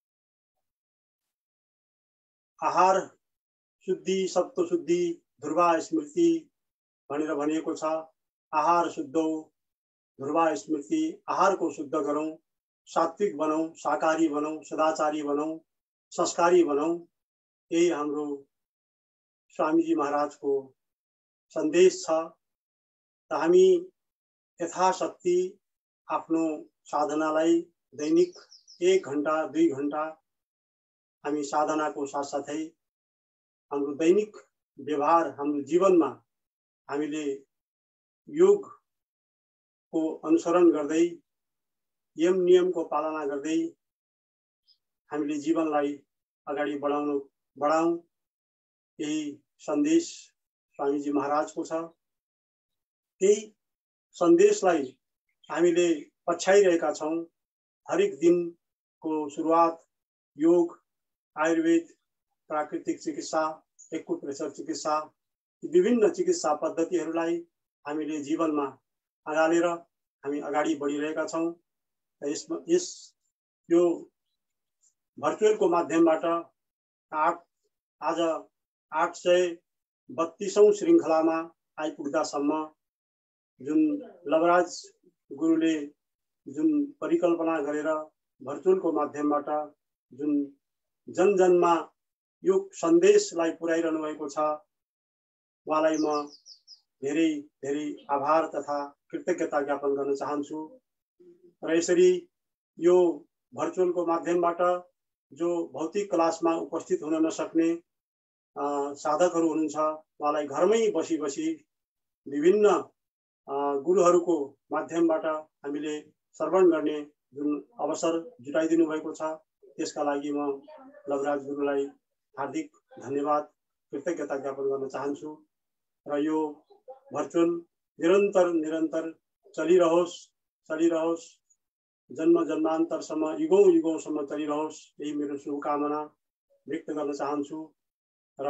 आहार शुद्धि, सत्व शुद्धि, ध्रुवा स्मृति भनेर भनिएको छ। आहार शुद्धौ ध्रुवा स्मृति, आहार को शुद्ध गरौं, सात्विक बनौं, शाकाहारी बनौं, सदाचारी बनौं, संस्कारी बनौं। यही हाम्रो स्वामीजी महाराज को सन्देश छ। त हामी यथाशक्ति आफ्नो साधनालाई दैनिक एक घण्टा दुई घण्टा हामी साधना को साथ साथै हाम्रो दैनिक व्यवहार, हाम्रो जीवनमा हामीले योग को अनुसरण गर्दै, यम नियम को पालना गर्दै हामीले जीवनलाई अगाडि बढाउनु बढाउँ, यही सन्देश स्वामीजी महाराज को छ। त्यही सन्देशलाई हामीले पछ्याइरहेका छौं। हरेक दिन को सुरुवात योग, आयुर्वेद, प्राकृतिक चिकित्सा, एक्युप्रेशर चिकित्सा, विभिन्न चिकित्सा पद्धतिहरूलाई हामीले जीवनमा अगालेर हामी अगाडि बढिरहेका छौं। यस यस यो भर्चुअल को माध्यमबाट आठ आज आठ सय बत्तीसौं श्रृङ्खलामा आइपुग्दासम्म जुन लवराज गुरुले जुन परिकल्पना गरेर भर्चुअल को माध्यमबाट जुन जन जनमा यो सन्देशलाई पुर्याइरहनु भएको छ, उहाँलाई म धेरै धेरै आभार तथा कृतज्ञता ज्ञापन गर्न चाहन्छु। र यसरी यो भर्चुअल को माध्यमबाट जो भौतिक क्लासमा उपस्थित हुन नसक्ने साधकहरू हुनुहुन्छ, उहाँलाई घरमै बसी बसी विभिन्न गुरुहरूको माध्यमबाट हामीले श्रवण गर्ने जुन अवसर जुटाइदिनु भएको छ, त्यसका लागि म लवराज गुरुलाई हार्दिक धन्यवाद कृतज्ञता ज्ञापन गर्न चाहन्छु। र यो भर्चुअल निरन्तर निरन्तर चलिरहोस् चलिरहोस् जन्म जन्मान्तरसम्म, युगौं युगौंसम्म चलिरहोस्, यही मेरो शुभकामना व्यक्त गर्न चाहन्छु। र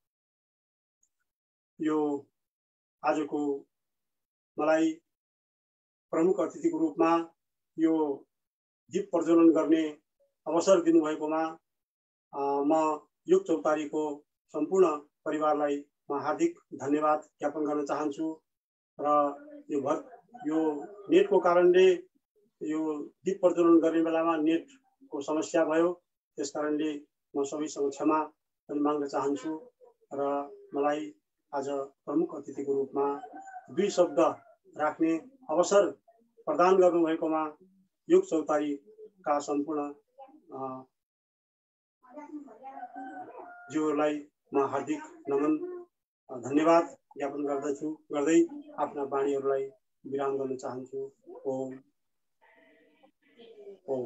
यो आजको मलाई प्रमुख अतिथिको रूपमा यो दीप प्रज्वलन गर्ने अवसर दिनुभएकोमा म योग चौतारीको सम्पूर्ण परिवारलाई म हार्दिक धन्यवाद ज्ञापन गर्न चाहन्छु। र यो भर यो नेटको कारणले यो दीप प्रज्वलन गर्ने बेलामा नेटको समस्या भयो, त्यस कारणले म सबैसँग क्षमा पनि माग्न चाहन्छु। र मलाई आज प्रमुख अतिथिको रूपमा दुई शब्द राख्ने अवसर प्रदान गर्नुभएकोमा योग चौतारीका सम्पूर्ण ज्यूहरूलाई म हार्दिक नमन धन्यवाद ज्ञापन गर्दछु गर्दै आफ्ना वाणीहरूलाई विराम गर्न चाहन्छु। ओम ओम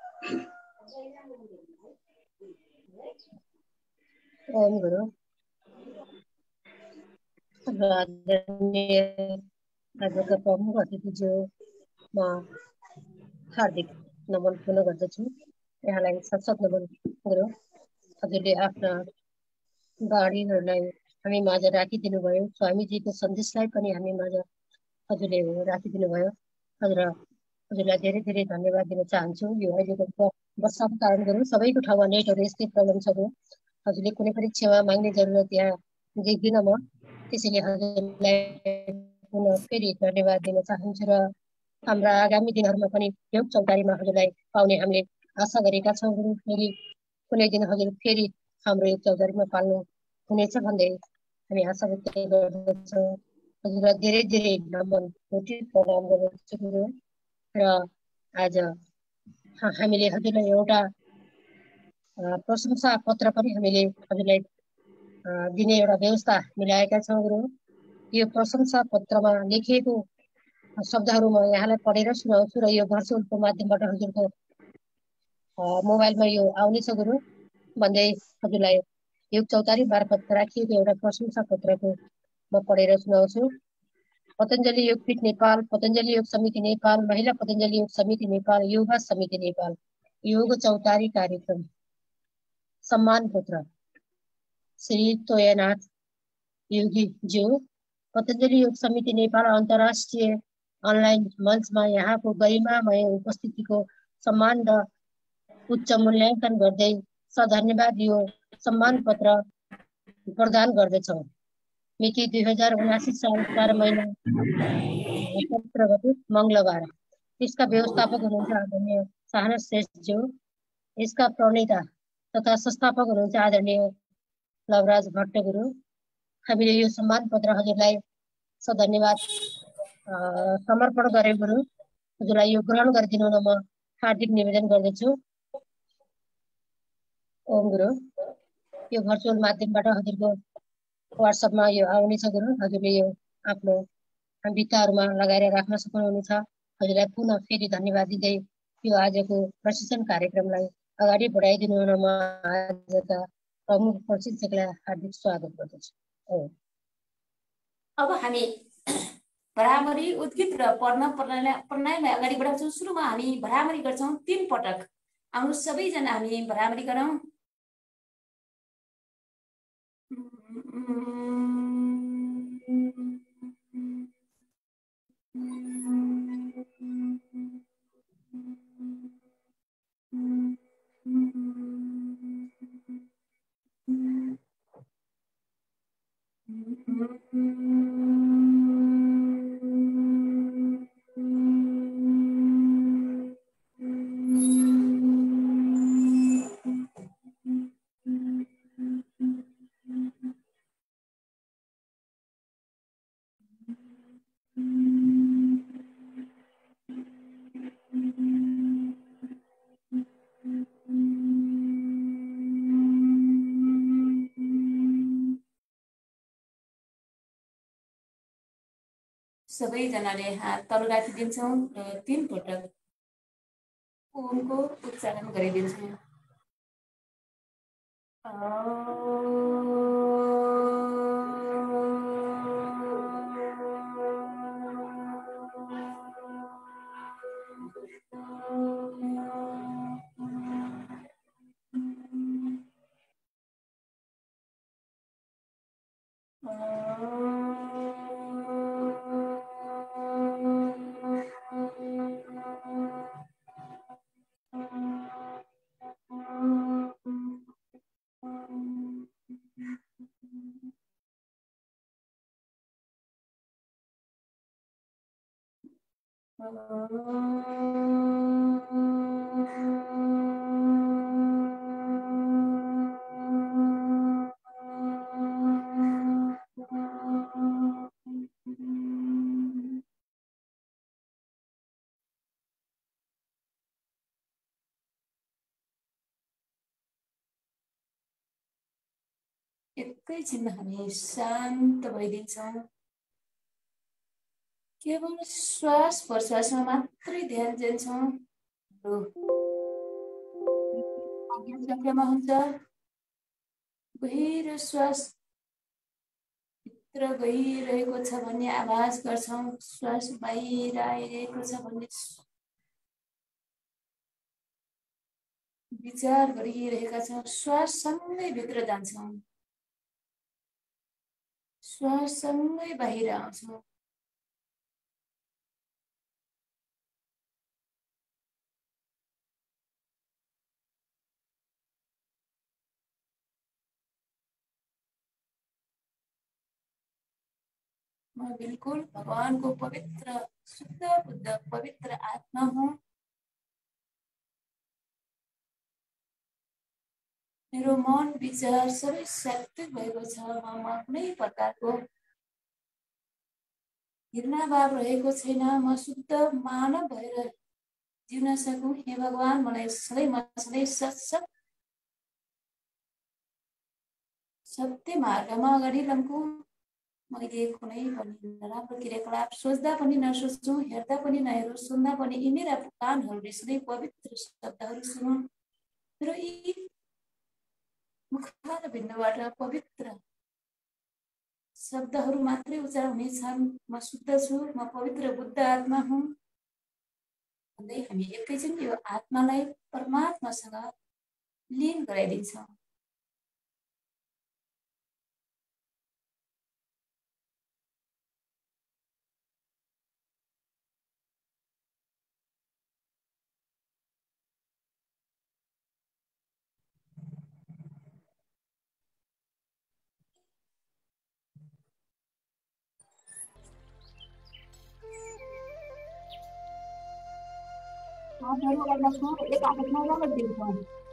ओम गुरु। आजका प्रमुख अतिथिज्यू म हार्दिक नमन पुनः गर्दछु। यहाँलाई साथ नमन गुरु। हजुरले आफ्ना बाणीहरूलाई हामी माझ राखिदिनु भयो, स्वामीजीको सन्देशलाई पनि हामी माझ हजुरले राखिदिनु भयो। हजुर हजुरलाई धेरै धेरै धन्यवाद दिन चाहन्छु। यो अहिलेको वर्षाको कारण गुरु सबैको ठाउँमा नेटहरू यस्तै प्रब्लम छ गुरु। हजुरले कुनै पनि क्षमा माग्ने जरुरत यहाँ देख्दिनँ म, त्यसैले हजुरलाई पुनः फेरि धन्यवाद दिन चाहन्छु। र हाम्रा आगामी दिनहरूमा पनि योग चौतारीमा हजुरलाई पाउने हामीले आशा गरेका छौँ गुरु। फेरि कुनै दिन हजुर फेरि हाम्रो योग चौतारीमा पाल्नु हुनेछ भन्दै हामी आशा व्यक्त गर्दछौँ। हजुरलाई धेरै धेरै नमन कोटि प्रणाम गर्दछु गुरु। र आज हामीले हजुरलाई एउटा प्रशंसा पत्र पनि हामीले हजुरलाई दिने एउटा व्यवस्था मिलाएका छौँ गुरु। यो प्रशंसा पत्रमा लेखिएको शब्दहरू म यहाँलाई पढेर सुनाउँछु र यो भर्चुअलको माध्यमबाट हजुरको मोबाइलमा यो आउनेछ गुरु भन्दै हजुरलाई योग चौतारी मार्फत राखिएको एउटा प्रशंसा पत्रको म पढेर सुनाउँछु। पतञ्जलि योगपीठ नेपाल, पतञ्जलि योग समिति नेपाल, महिला पतञ्जलि योग समिति नेपाल, युवा समिति नेपाल योग चौतारी कार्यक्रम सम्मान पत्र श्री तोयनाथ योगी ज्यू, पतञ्जलि योग समिति नेपाल अन्तर्राष्ट्रिय अनलाइन मञ्चमा यहाँको गरिमामय उपस्थितिको सम्मान र उच्च मूल्याङ्कन गर्दै सधन्यवाद यो सम्मान पत्र प्रदान गर्दछौँ। मिति दुई हजार उनासी साल चार महिना सत्र गते मङ्गलबार। यसका व्यवस्थापक हुनुहुन्छ आदरणीय साहना श्रेष्ठज्यू, यसका प्रणेता तथा संस्थापक हुनुहुन्छ आदरणीय लवराज भट्ट गुरु। हामीले यो सम्मान पत्र हजुरलाई सधन्यवाद समर्पण गरे गुरु। हजुरलाई यो ग्रहण गरिदिनु हुन म हार्दिक निवेदन गर्दछु। ओम गुरु। यो भर्चुअल माध्यमबाट हजुरको वाट्सएपमा यो आउनेछ गुरु। हजुरले यो आफ्नो भित्ताहरूमा लगाएर राख्न सक्नुहुनेछ। हजुरलाई पुनः फेरि धन्यवाद दिँदै यो आजको प्रशिक्षण कार्यक्रमलाई अगाडि बढाइदिनु हुन म आजका प्रमुख प्रशिक्षकलाई हार्दिक स्वागत गर्दछु। अब हामी भरामरी उद्गीत र पढ्न प्रणालीलाई अगाडि बढाउँछौँ। सुरुमा हामी भरामरी गर्छौँ तीन पटक। आउनु सबैजना हामी भरामरी गरौँ। सबैजनाले हात तल राखिदिन्छौँ र तीन पटक ओमको उच्चारण गरिदिन्छौँ। एकैछिनमा हामी शान्त भइदिन्छौँ। केवल श्वास प्रश्वासमा मात्रै ध्यान दिन्छौँ। हुन्छ गहिरो श्वास भित्र गइरहेको छ भन्ने आवाज गर्छौँ। श्वास बाहिर आइरहेको छ भन्ने विचार गरिरहेका छौँ। श्वास सँगै भित्र जान्छौँ, श्वास सँगै बाहिर आउँछौँ। म बिल्कुल भगवानको पवित्र शुद्ध बुद्ध पवित्र आत्मा हुँ। मेरो मन विचार सबै सात्विक भएको छ। ममा कुनै प्रकारको घृणा भाव रहेको छैन। म शुद्ध मानव भएर जिउन सकूँ। हे भगवान, मलाई सधैँ सधैँ सत सत्य मार्गमा अगाडि लम्कु मैले कुनै पनि नराम्रो क्रियाकलाप सोच्दा पनि नसोच्नु, हेर्दा पनि नहेरौँ, सुन्दा पनि यी मेरा कानहरूले सधैँ पवित्र शब्दहरू सुनौँ। र यी मुख र भिन्नबाट पवित्र शब्दहरू मात्रै उच्चारण हुनेछन्। म शुद्ध छु, म पवित्र बुद्ध आत्मा हुँ भन्दै हामी एकैछिन यो आत्मालाई परमात्मासँग लीन गराइदिन्छौँ। हातहरू गर्दछौँ, एक आपसमा रगत दिन्छौँ।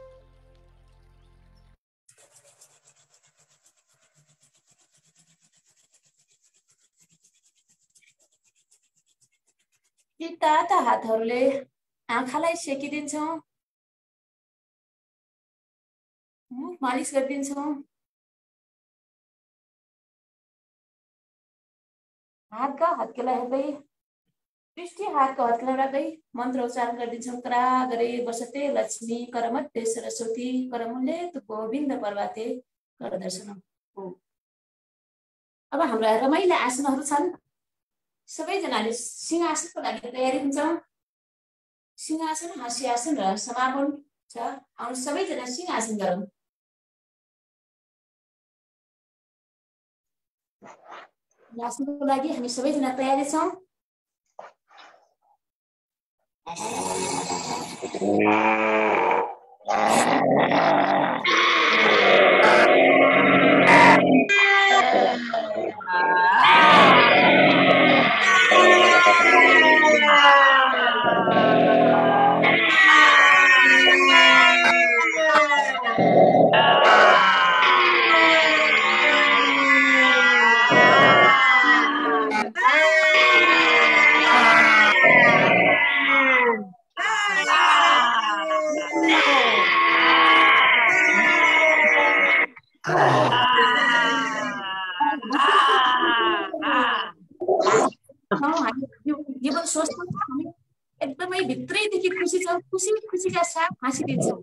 ती ताता हातहरूले आँखालाई सेकिदिन्छौँ, मुख मालिस गरिदिन्छौँ। हातका हत्केला हेर्दै, दृष्टि हातको हत्केला राख्दै मन्त्र उच्चारण गरिदिन्छौँ। करा गरे बसते लक्ष्मी करमध्ये सरस्वती करमुल्ले तु गोविन्द पर्वाते कर दर्शनम। अब हाम्रा रमाइला आसनहरू छन्। सबैजनाले सिंहासनको लागि तयारी हुन्छौँ। सिंहासन, हास्यासन र समापन छ। आउनु सबैजना सिंहासन गरौँ। आसनको लागि हामी सबैजना तयारी छौँ। जीवन सोच्छौँ, हामी एकदमै भित्रैदेखि खुसी छौँ, खुसी खुसीका साथ हाँसिदिन्छौँ।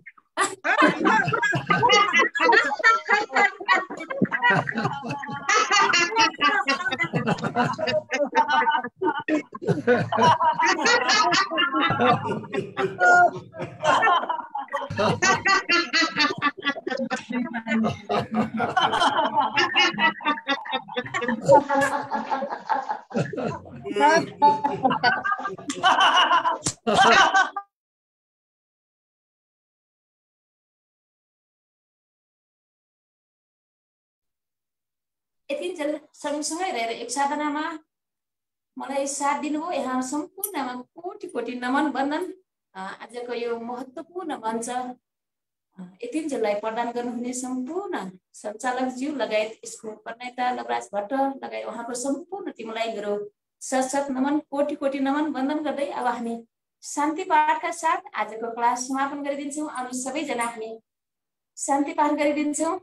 यतिन्जेल सँगसँगै रहेर एक साधनामा मलाई साथ दिनुभयो। यहाँ सम्पूर्णमा कोटि कोटि नमन वन्दन। आजको यो महत्त्वपूर्ण मञ्च यतिन्जेललाई प्रदान गर्नुहुने सम्पूर्ण सञ्चालकज्यू लगायत यसको प्रणेता लवराज भट्ट लगायत उहाँको सम्पूर्ण टिमलाई मेरो सशत नमन, कोटि कोटि नमन वन्दन गर्दै अब हामी शान्ति पाठका साथ आजको क्लास समापन गरिदिन्छौँ। अनि सबैजना हामी शान्ति पाठ गरिदिन्छौँ।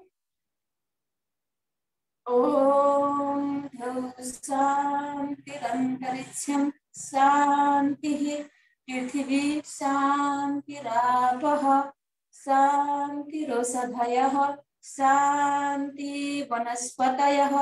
ओम शान्तिरन्तरिक्षं शान्तिः, पृथिवी शान्तिरापः शान्तिरोषधयः, शान्ति वनस्पतयः,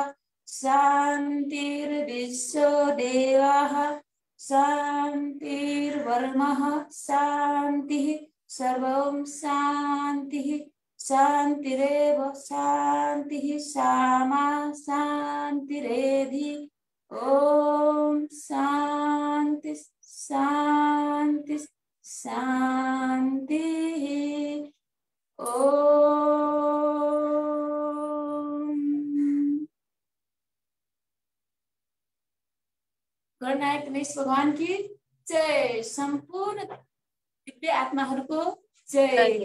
शान्तिर्विश्वदेवाः, शान्तिर्वर्मः, शान्तिः सर्वं शान्तिः, शान्तिरेव शान्तिः, सामा शान्तिरेधि। ओम शान्ति शान्ति शान्तिः। ओम गणनायक गणेश भगवान की जय। सम्पूर्ण दिव्य आत्माहरूको जय।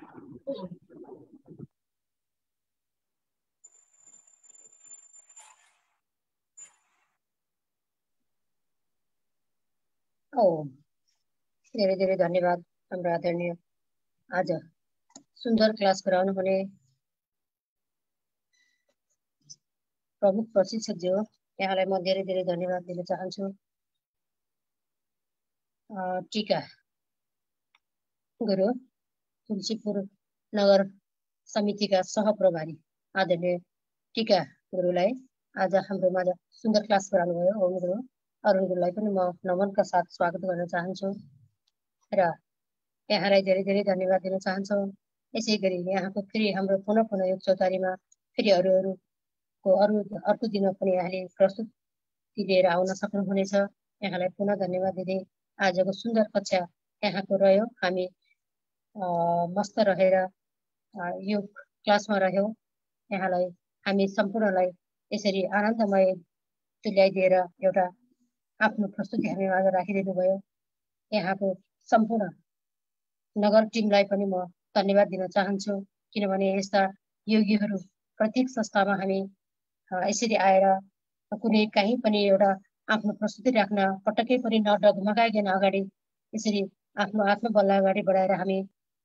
धेरै धेरै धन्यवाद हाम्रो आदरणीय आज सुन्दर क्लास गराउनु हुने प्रमुख प्रशिक्षकज्यू, यहाँलाई म धेरै धेरै धन्यवाद दिन चाहन्छु। टीका गुरु तुलसीपुर नगर समितिका सहप्रभारी आदरणीय टीका गुरुलाई आज हाम्रो माझ सुन्दर क्लास गराउनुभयो। ओम गुरु अरुण गुरुलाई पनि म नमनका साथ स्वागत गर्न चाहन्छु र यहाँलाई धेरै धेरै धन्यवाद दिन चाहन्छौँ। यसै गरी यहाँको फेरि हाम्रो पुनः पुनः यो चौतारीमा फेरि अरू अरूको अरू अर्को दिनमा पनि यहाँले प्रस्तुति लिएर आउन सक्नुहुनेछ। यहाँलाई पुनः धन्यवाद दिँदै आजको सुन्दर कक्षा यहाँको रह्यो। हामी मस्त रहेर यो क्लासमा रह्यौँ। यहाँलाई हामी सम्पूर्णलाई यसरी आनन्दमय तुल्याइदिएर एउटा आफ्नो प्रस्तुति हामी माझ राखिदिनु भयो। यहाँको सम्पूर्ण नगर टिमलाई पनि म धन्यवाद दिन चाहन्छु, किनभने यस्ता योगीहरू प्रत्येक संस्थामा हामी यसरी आएर कुनै कहीँ पनि एउटा आफ्नो प्रस्तुति राख्न पटक्कै पनि नडगमगाइकन अगाडि यसरी आफ्नो आत्मबल अगाडि बढाएर हामी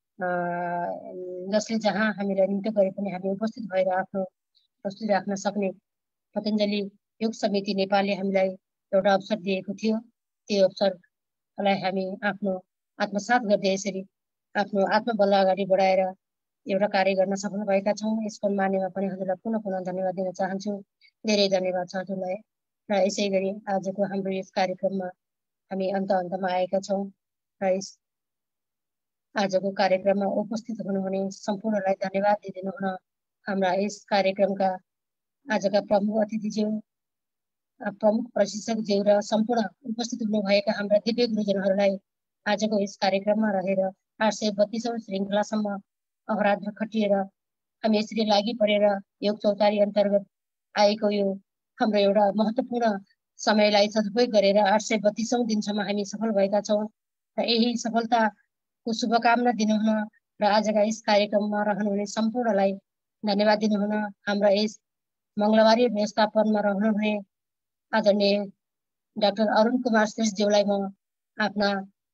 जसले जहाँ हामीलाई निम्ति गरे पनि हामी उपस्थित भएर आफ्नो प्रस्तुति राख्न सक्ने पतञ्जलि योग समिति नेपालले हामीलाई एउटा अवसर दिएको थियो। त्यो अवसरलाई हामी आफ्नो आत्मसात गर्दै यसरी आफ्नो आत्मबल अगाडि बढाएर एउटा कार्य गर्न सफल भएका छौँ। यसको मानेमा पनि हजुरलाई पुनः पुनः धन्यवाद दिन चाहन्छु। धेरै धन्यवाद छ हजुरलाई। र यसै गरी आजको हाम्रो यस कार्यक्रममा हामी अन्त अन्तमा आएका छौँ र यस आजको कार्यक्रममा उपस्थित हुनुहुने सम्पूर्णलाई धन्यवाद दिदिनु हुन हाम्रा यस कार्यक्रमका आजका प्रमुख अतिथिज्यू, प्रमुख प्रशिक्षकज्यू र सम्पूर्ण उपस्थित हुनुभएका हाम्रा दिव्य गुरुजनहरूलाई आजको यस कार्यक्रममा रहेर आठ सय बत्तीसौँ श्रृङ्खलासम्म अहरात्र खटिएर हामी यसरी लागि परेर योग चौतारी अन्तर्गत आएको यो हाम्रो एउटा महत्त्वपूर्ण समयलाई सदुपयोग गरेर आठ सय बत्तीसौँ दिनसम्म हामी सफल भएका छौँ र यही सफलताको शुभकामना दिनुहुन र आजका यस कार्यक्रममा रहनुहुने सम्पूर्णलाई धन्यवाद दिनुहुन हाम्रा यस मङ्गलबारी व्यवस्थापनमा रहनुहुने आदरणीय डाक्टर अरुण कुमार श्रेष्ठज्यूलाई म आफ्ना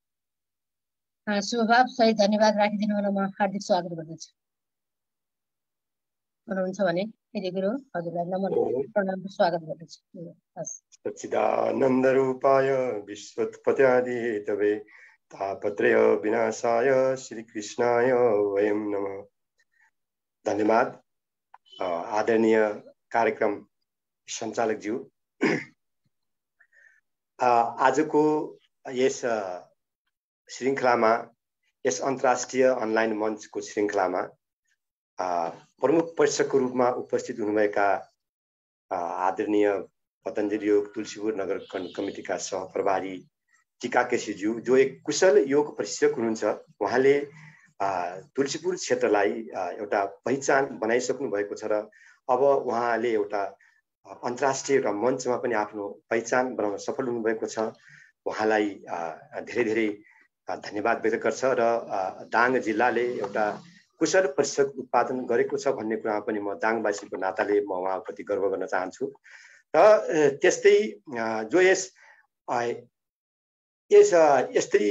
शुभभाव सहित धन्यवाद राखिदिनु हुन म हार्दिक स्वागत गर्दछु। हुनुहुन्छ भने फेरि गुरु हजुरलाई नमन प्रणाम स्वागत गर्दछु। सच्चिदानन्द रूपाय विश्वोत्पत्यादि तवे तापत्रय विनाशाय श्री कृष्णाय वयं नमः। धन्यवाद आदरणीय कार्यक्रम सञ्चालक ज्यू। आजको यस श्रृङ्खलामा यस अन्तर्राष्ट्रिय अनलाइन मञ्चको श्रृङ्खलामा प्रमुख प्रशिक्षकको रूपमा उपस्थित हुनुभएका आदरणीय पतञ्जलि योग तुलसीपुर नगर कमिटीका सहप्रभारी टीका केसीज्यू, जो एक कुशल योग प्रशिक्षक हुनुहुन्छ। उहाँले तुलसीपुर क्षेत्रलाई एउटा पहिचान बनाइसक्नु भएको छ र अब उहाँले एउटा अन्तर्राष्ट्रिय एउटा मञ्चमा पनि आफ्नो पहिचान बनाउन सफल हुनुभएको छ। उहाँलाई धेरै धेरै धन्यवाद व्यक्त गर्छ र दाङ जिल्लाले एउटा कुशल प्रशिक्षक उत्पादन गरेको छ भन्ने कुरामा पनि म दाङवासीको नाताले म उहाँप्रति गर्व गर्न चाहन्छु। र त्यस्तै जो यस यस यस्तै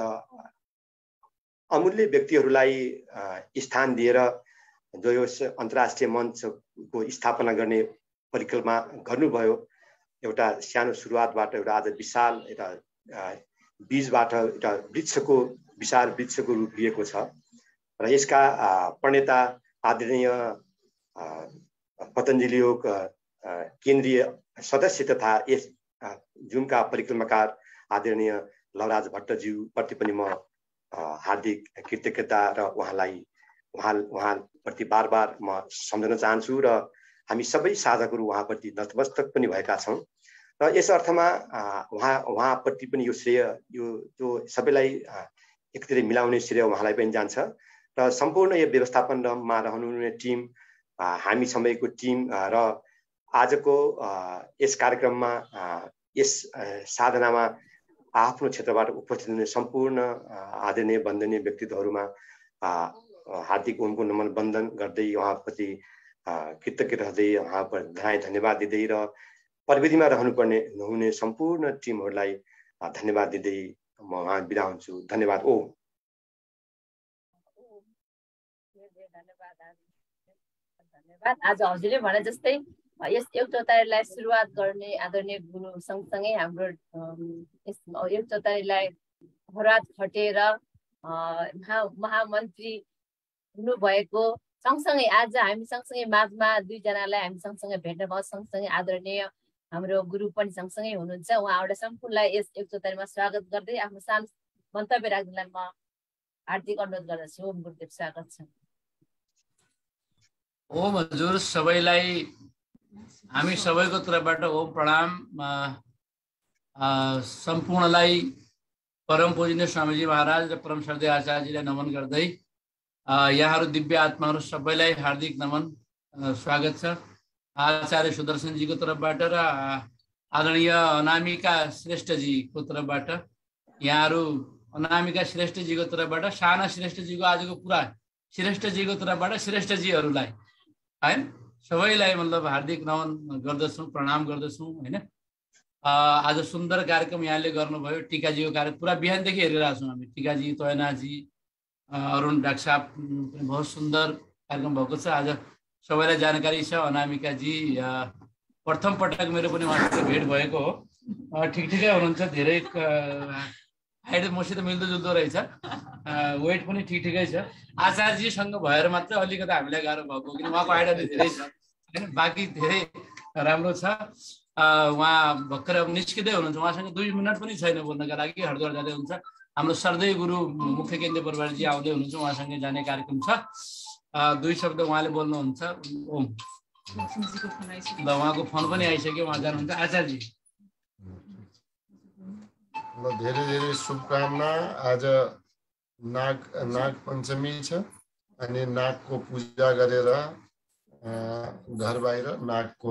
अमूल्य व्यक्तिहरूलाई स्थान दिएर जो यस अन्तर्राष्ट्रिय मञ्चको स्थापना गर्ने परिकल्पना गर्नुभयो, एउटा सानो सुरुवातबाट एउटा आज विशाल एउटा बीजबाट एउटा वृक्षको विशाल वृक्षको रूप लिएको छ र यसका प्रणेता आदरणीय पतञ्जलि योग केन्द्रीय सदस्य तथा यस जुनका परिक्रमाकार आदरणीय लवराज भट्टज्यू प्रति पनि म हार्दिक कृतज्ञता र उहाँलाई उहाँ उहाँप्रति बार बार म सम्झन चाहन्छु र हामी सबै साझा गुरु उहाँप्रति नतमस्तक पनि भएका छौँ। र यस अर्थमा उहाँ उहाँप्रति पनि यो श्रेय यो जो सबैलाई एकतिर मिलाउने श्रेय उहाँलाई पनि जान्छ र सम्पूर्ण यो व्यवस्थापनमा रहनुहुने टिम, हामी समयको टिम र आजको यस कार्यक्रममा यस साधनामा आफ्नो क्षेत्रबाट उपस्थित हुने सम्पूर्ण आदरणीय वन्दनीय व्यक्तित्वहरूमा हार्दिक ओमको नमन वन्दन गर्दै उहाँप्रति कृतज्ञ रहँदै उहाँलाई धन्यवाद दिँदै र प्रविधिमा रहनुपर्ने हुने सम्पूर्ण टिमहरूलाई धन्यवाद दिँदै म उहाँ बिदा हुन्छु। धन्यवाद। ओ धन्यवाद। आज हजुरले भने जस्तै यस एक चौतारीलाई सुरुवात गर्ने आदरणीय गुरु सँगसँगै हाम्रो यस एक चौतारीलाई हरात खटेर महा महामन्त्री हुनुभएको सँगसँगै आज हामी सँगसँगै माझमा दुईजनालाई हामी सँगसँगै भेट्न भयो। सँगसँगै आदरणीय हाम्रो गुरु पनि सँगसँगै हुनुहुन्छ। उहाँबाट सम्पूर्णलाई यस एक चौतारीमा स्वागत गर्दै आफ्नो सानो मन्तव्य राख्नलाई म हार्दिक अनुरोध गर्दछु। ओम गुरुदेव स्वागत छ। ओम हजुर सबैलाई हामी सबैको तर्फबाट ओम प्रणाम। सम्पूर्णलाई परम पूजनीय स्वामीजी महाराज र परम श्रद्धेय आचार्यजीलाई नमन गर्दै यहाँहरू दिव्य आत्माहरू सबैलाई हार्दिक नमन स्वागत छ। आचार्य सुदर्शनजीको तर्फबाट र आदरणीय अनामिका श्रेष्ठजीको तर्फबाट यहाँहरू अनामिका श्रेष्ठजीको तर्फबाट साना श्रेष्ठजीको आजको पुरा श्रेष्ठजीको तर्फबाट श्रेष्ठजीहरूलाई हैन सबैलाई मतलब हार्दिक नमन गर्दछौँ, प्रणाम गर्दछौँ हैन। आज सुन्दर कार्यक्रम यहाँले गर्नुभयो। टिकाजीको कार्यक्रम पुरा बिहानदेखि हेरिरहेको छौँ हामी। टिकाजी, तोयनाजी, अरुण डाक्टर साहब पनि बहुत सुन्दर कार्यक्रम भएको छ। आज सबैलाई जानकारी छ। अनामिकाजी प्रथम पटक मेरो पनि उहाँसित भेट भएको हो। ठिक ठिकै हुनुहुन्छ, धेरै हाइट मसित मिल्दोजुल्दो रहेछ, वेट पनि ठिक ठिकै छ। आचार्यजीसँग भएर मात्रै अलिकति हामीलाई गाह्रो भएको, किन उहाँको हाइट अलि धेरै छ होइन, बाँकी धेरै राम्रो छ। उहाँ भर्खर अब निस्किँदै हुनुहुन्छ, उहाँसँग दुई मिनट पनि छैन बोल्नका लागि, हरिद्वार जाँदै हुन्छ। हाम्रो श्रद्धेय गुरु मुख्य केन्द्र परिवारजी आउँदै हुनुहुन्छ, उहाँसँगै जाने कार्यक्रम छ। दुई शब्द उहाँले बोल्नुहुन्छ। ओम ल उहाँको फोन पनि आइसक्यो, उहाँ जानुहुन्छ। आचार्यजी ल धेरै धेरै शुभकामना। आज नाग नाग पञ्चमी छ अनि नागको पूजा गरेर घर बाहिर नागको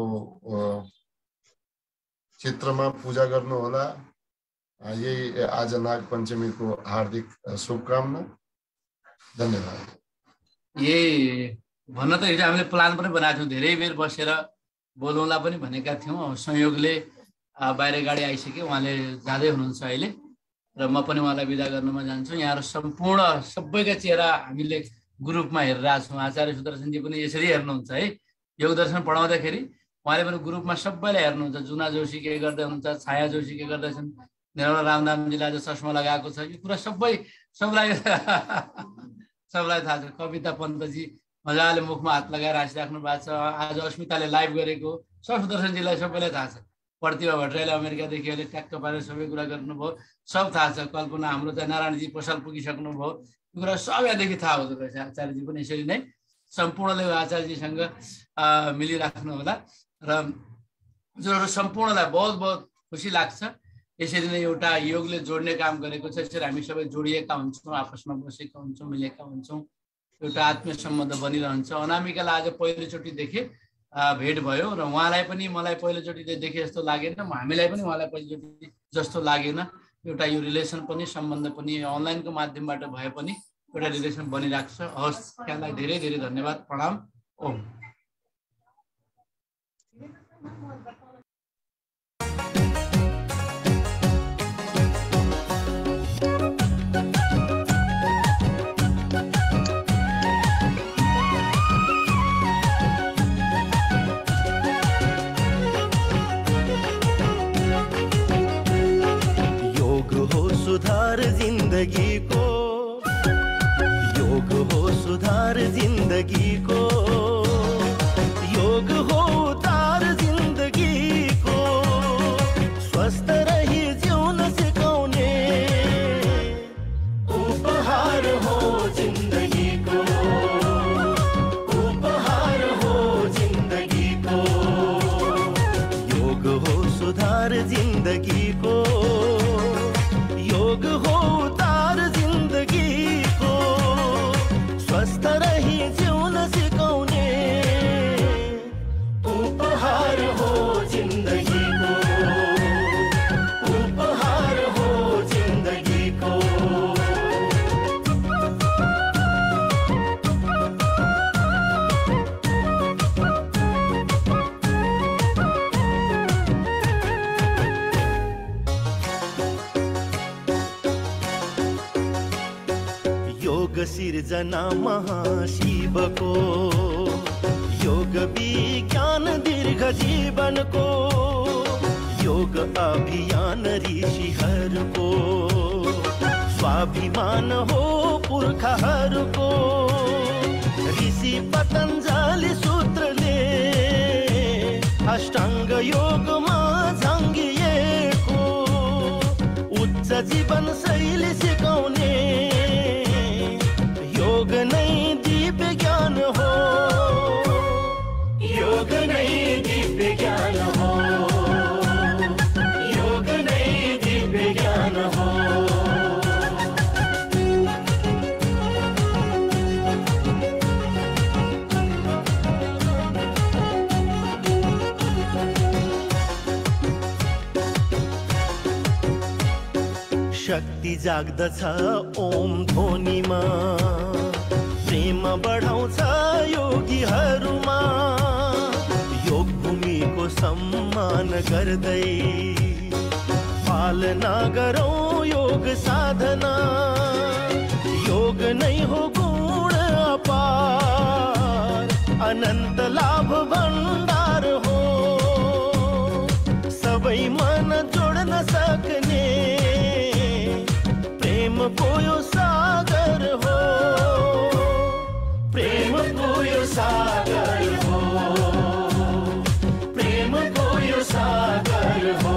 चित्रमा पूजा गर्नु होला। यही आज नाग पञ्चमीको हार्दिक शुभकामना। धन्यवाद। यही भन्न त हिजो हामीले प्लान पनि बनाएको थियौँ, धेरै बेर बसेर बोलाउँला पनि भनेका थियौँ। संयोगले बाहिर गाडी आइसक्यो, उहाँले जाँदै हुनुहुन्छ अहिले र म पनि उहाँलाई बिदा गर्नमा जान्छु। यहाँहरू सम्पूर्ण सबैका चेहरा हामीले ग्रुपमा हेरिरहेको छौँ। आचार्य सुदर्शनजी पनि यसरी हेर्नुहुन्छ है, योग दर्शन पढाउँदाखेरि उहाँले पनि ग्रुपमा सबैलाई हेर्नुहुन्छ। जुना जोशी के गर्दै हुनुहुन्छ, छाया जोशी के गर्दैछन्, निर्मला रामनामजीलाई आज चस्मा लगाएको छ, यो कुरा सबै सबलाई सबलाई थाहा छ। कविता पन्तजी मजाले मुखमा हात लगाएर हाँसिराख्नु भएको छ। आज अस्मिताले लाइभ गरेको सब सुदर्शनजीलाई सबैलाई थाहा छ। प्रतिभा भट्टराईले अमेरिकादेखि अहिले ट्याक्क पारेर सबै कुरा गर्नुभयो, सब थाहा छ। कल्पना हाम्रो चाहिँ नारायणजी पसल पुगिसक्नुभयो, यो कुरा सब यहाँदेखि थाहा हुँदो रहेछ। आचार्यजी पनि यसरी नै सम्पूर्णले आचार्यजीसँग मिलिराख्नु होला र हजुरहरू सम्पूर्णलाई बहुत बहुत खुसी लाग्छ। यसरी नै एउटा योगले जोड्ने काम गरेको छ। यसरी हामी सबै जोडिएका हुन्छौँ, आपसमा बसेका हुन्छौँ, मिलेका हुन्छौँ, एउटा आत्मीय सम्बन्ध बनिरहन्छ। अनामिकालाई आज पहिलोचोटि देखेँ, भेट भयो र उहाँलाई पनि मलाई पहिलोचोटि देखेँ जस्तो लागेन, हामीलाई पनि उहाँलाई पहिलोचोटि जस्तो लागेन। एउटा यो रिलेसन पनि सम्बन्ध पनि अनलाइनको माध्यमबाट भए पनि एउटा रिलेसन बनिरहेको छ। हस्, त्यहाँलाई धेरै धेरै धन्यवाद, प्रणाम। ओम सुधार जिंदगी को, योग हो सुधार जिंदगी को, योग हो उतार जिंदगी को, स्वस्थ रही जीवन सिखाउने उपहार हो जिंदगी को, उपहार हो जिंदगी को, योग हो सुधार जिंदगी को, योग हो उतार जिंदगी को, स्वस्थ रही जीवन सिखाउने उपहार हो जिंदगी को, उपहार हो जिंदगी को। सिर्जना महाशिव को, योग विज्ञान दीर्घ जीवनको योग अभियान ऋषिहरूको स्वाभिमान हो पुर्खाहरूको ऋषि पतञ्जलि सूत्रले अष्टाङ्ग योगमा झाङ्गिएको उच्च जीवन शैली सिकाउने योग नै दिव्य ज्ञान हो योग नै दिव्य ज्ञान हो योग नै दिव्य ज्ञान हो शक्ति जाग्दछ ओम ध्वनिमा प्रेम बढाउँछ योगीहरूमा योग भूमिको सम्मान गर्दै पालना गरौँ योग साधना योग नै हो गुण अपार अनन्त लाभ भण्डार हो सबै मन जोड्न सक्ने प्रेम को यो सागर हो प्रेम को यो सागर हो प्रेम को यो सागर हो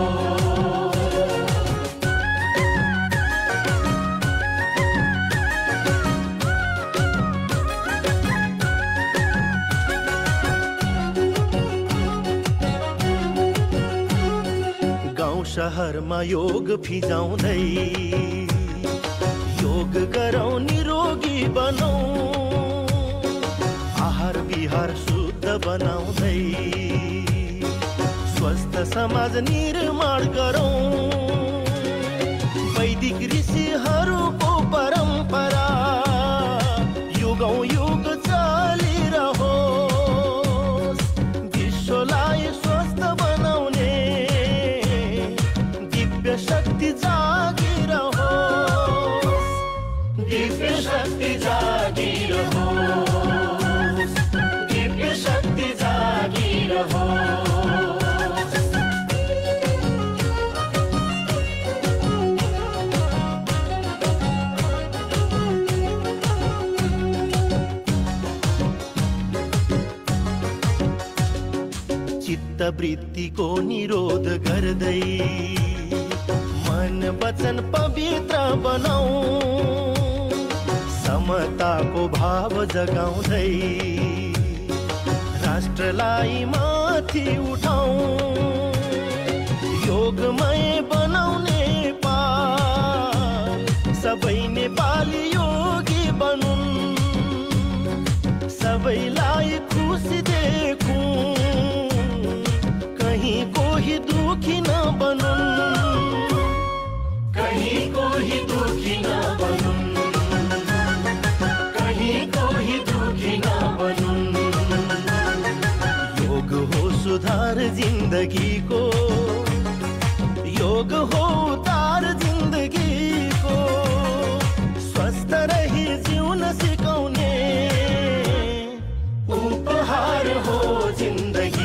गाउँ शहरमा योग फिजाउँदै योग गरौँ निरोगी बनौँ आहार विहार शुद्ध बनाउँदै स्वस्थ समाज निर्माण गरौँ वैदिक ऋषिहरूको परम्परा युगौँ युग चलिरहोस् विश्वलाई स्वस्थ बनाउने दिव्य शक्ति जागिरहोस् दिव्य शक्ति जागिरहोस् दिव्य शक्ति जागिरहोस् चित्तवृत्तिको निरोध गर्दै मन वचन पवित्र बनाऊ समताको भाव जगाउँदै राष्ट्रलाई माथि उठाऊ योगमय बनाउने पाल सबै नेपाली योगी बनुन् सबैलाई खुसी देखौँ कहीं कोही दुखी न बनुन् कहीं कोही दुखी न बनुन् कहीं कोही दुखी न बनुन् योग हो सुधार जिन्दगीको योग हो उतार जिन्दगीको स्वस्थ रही जिउन सिकाउने उपहार हो जिन्दगी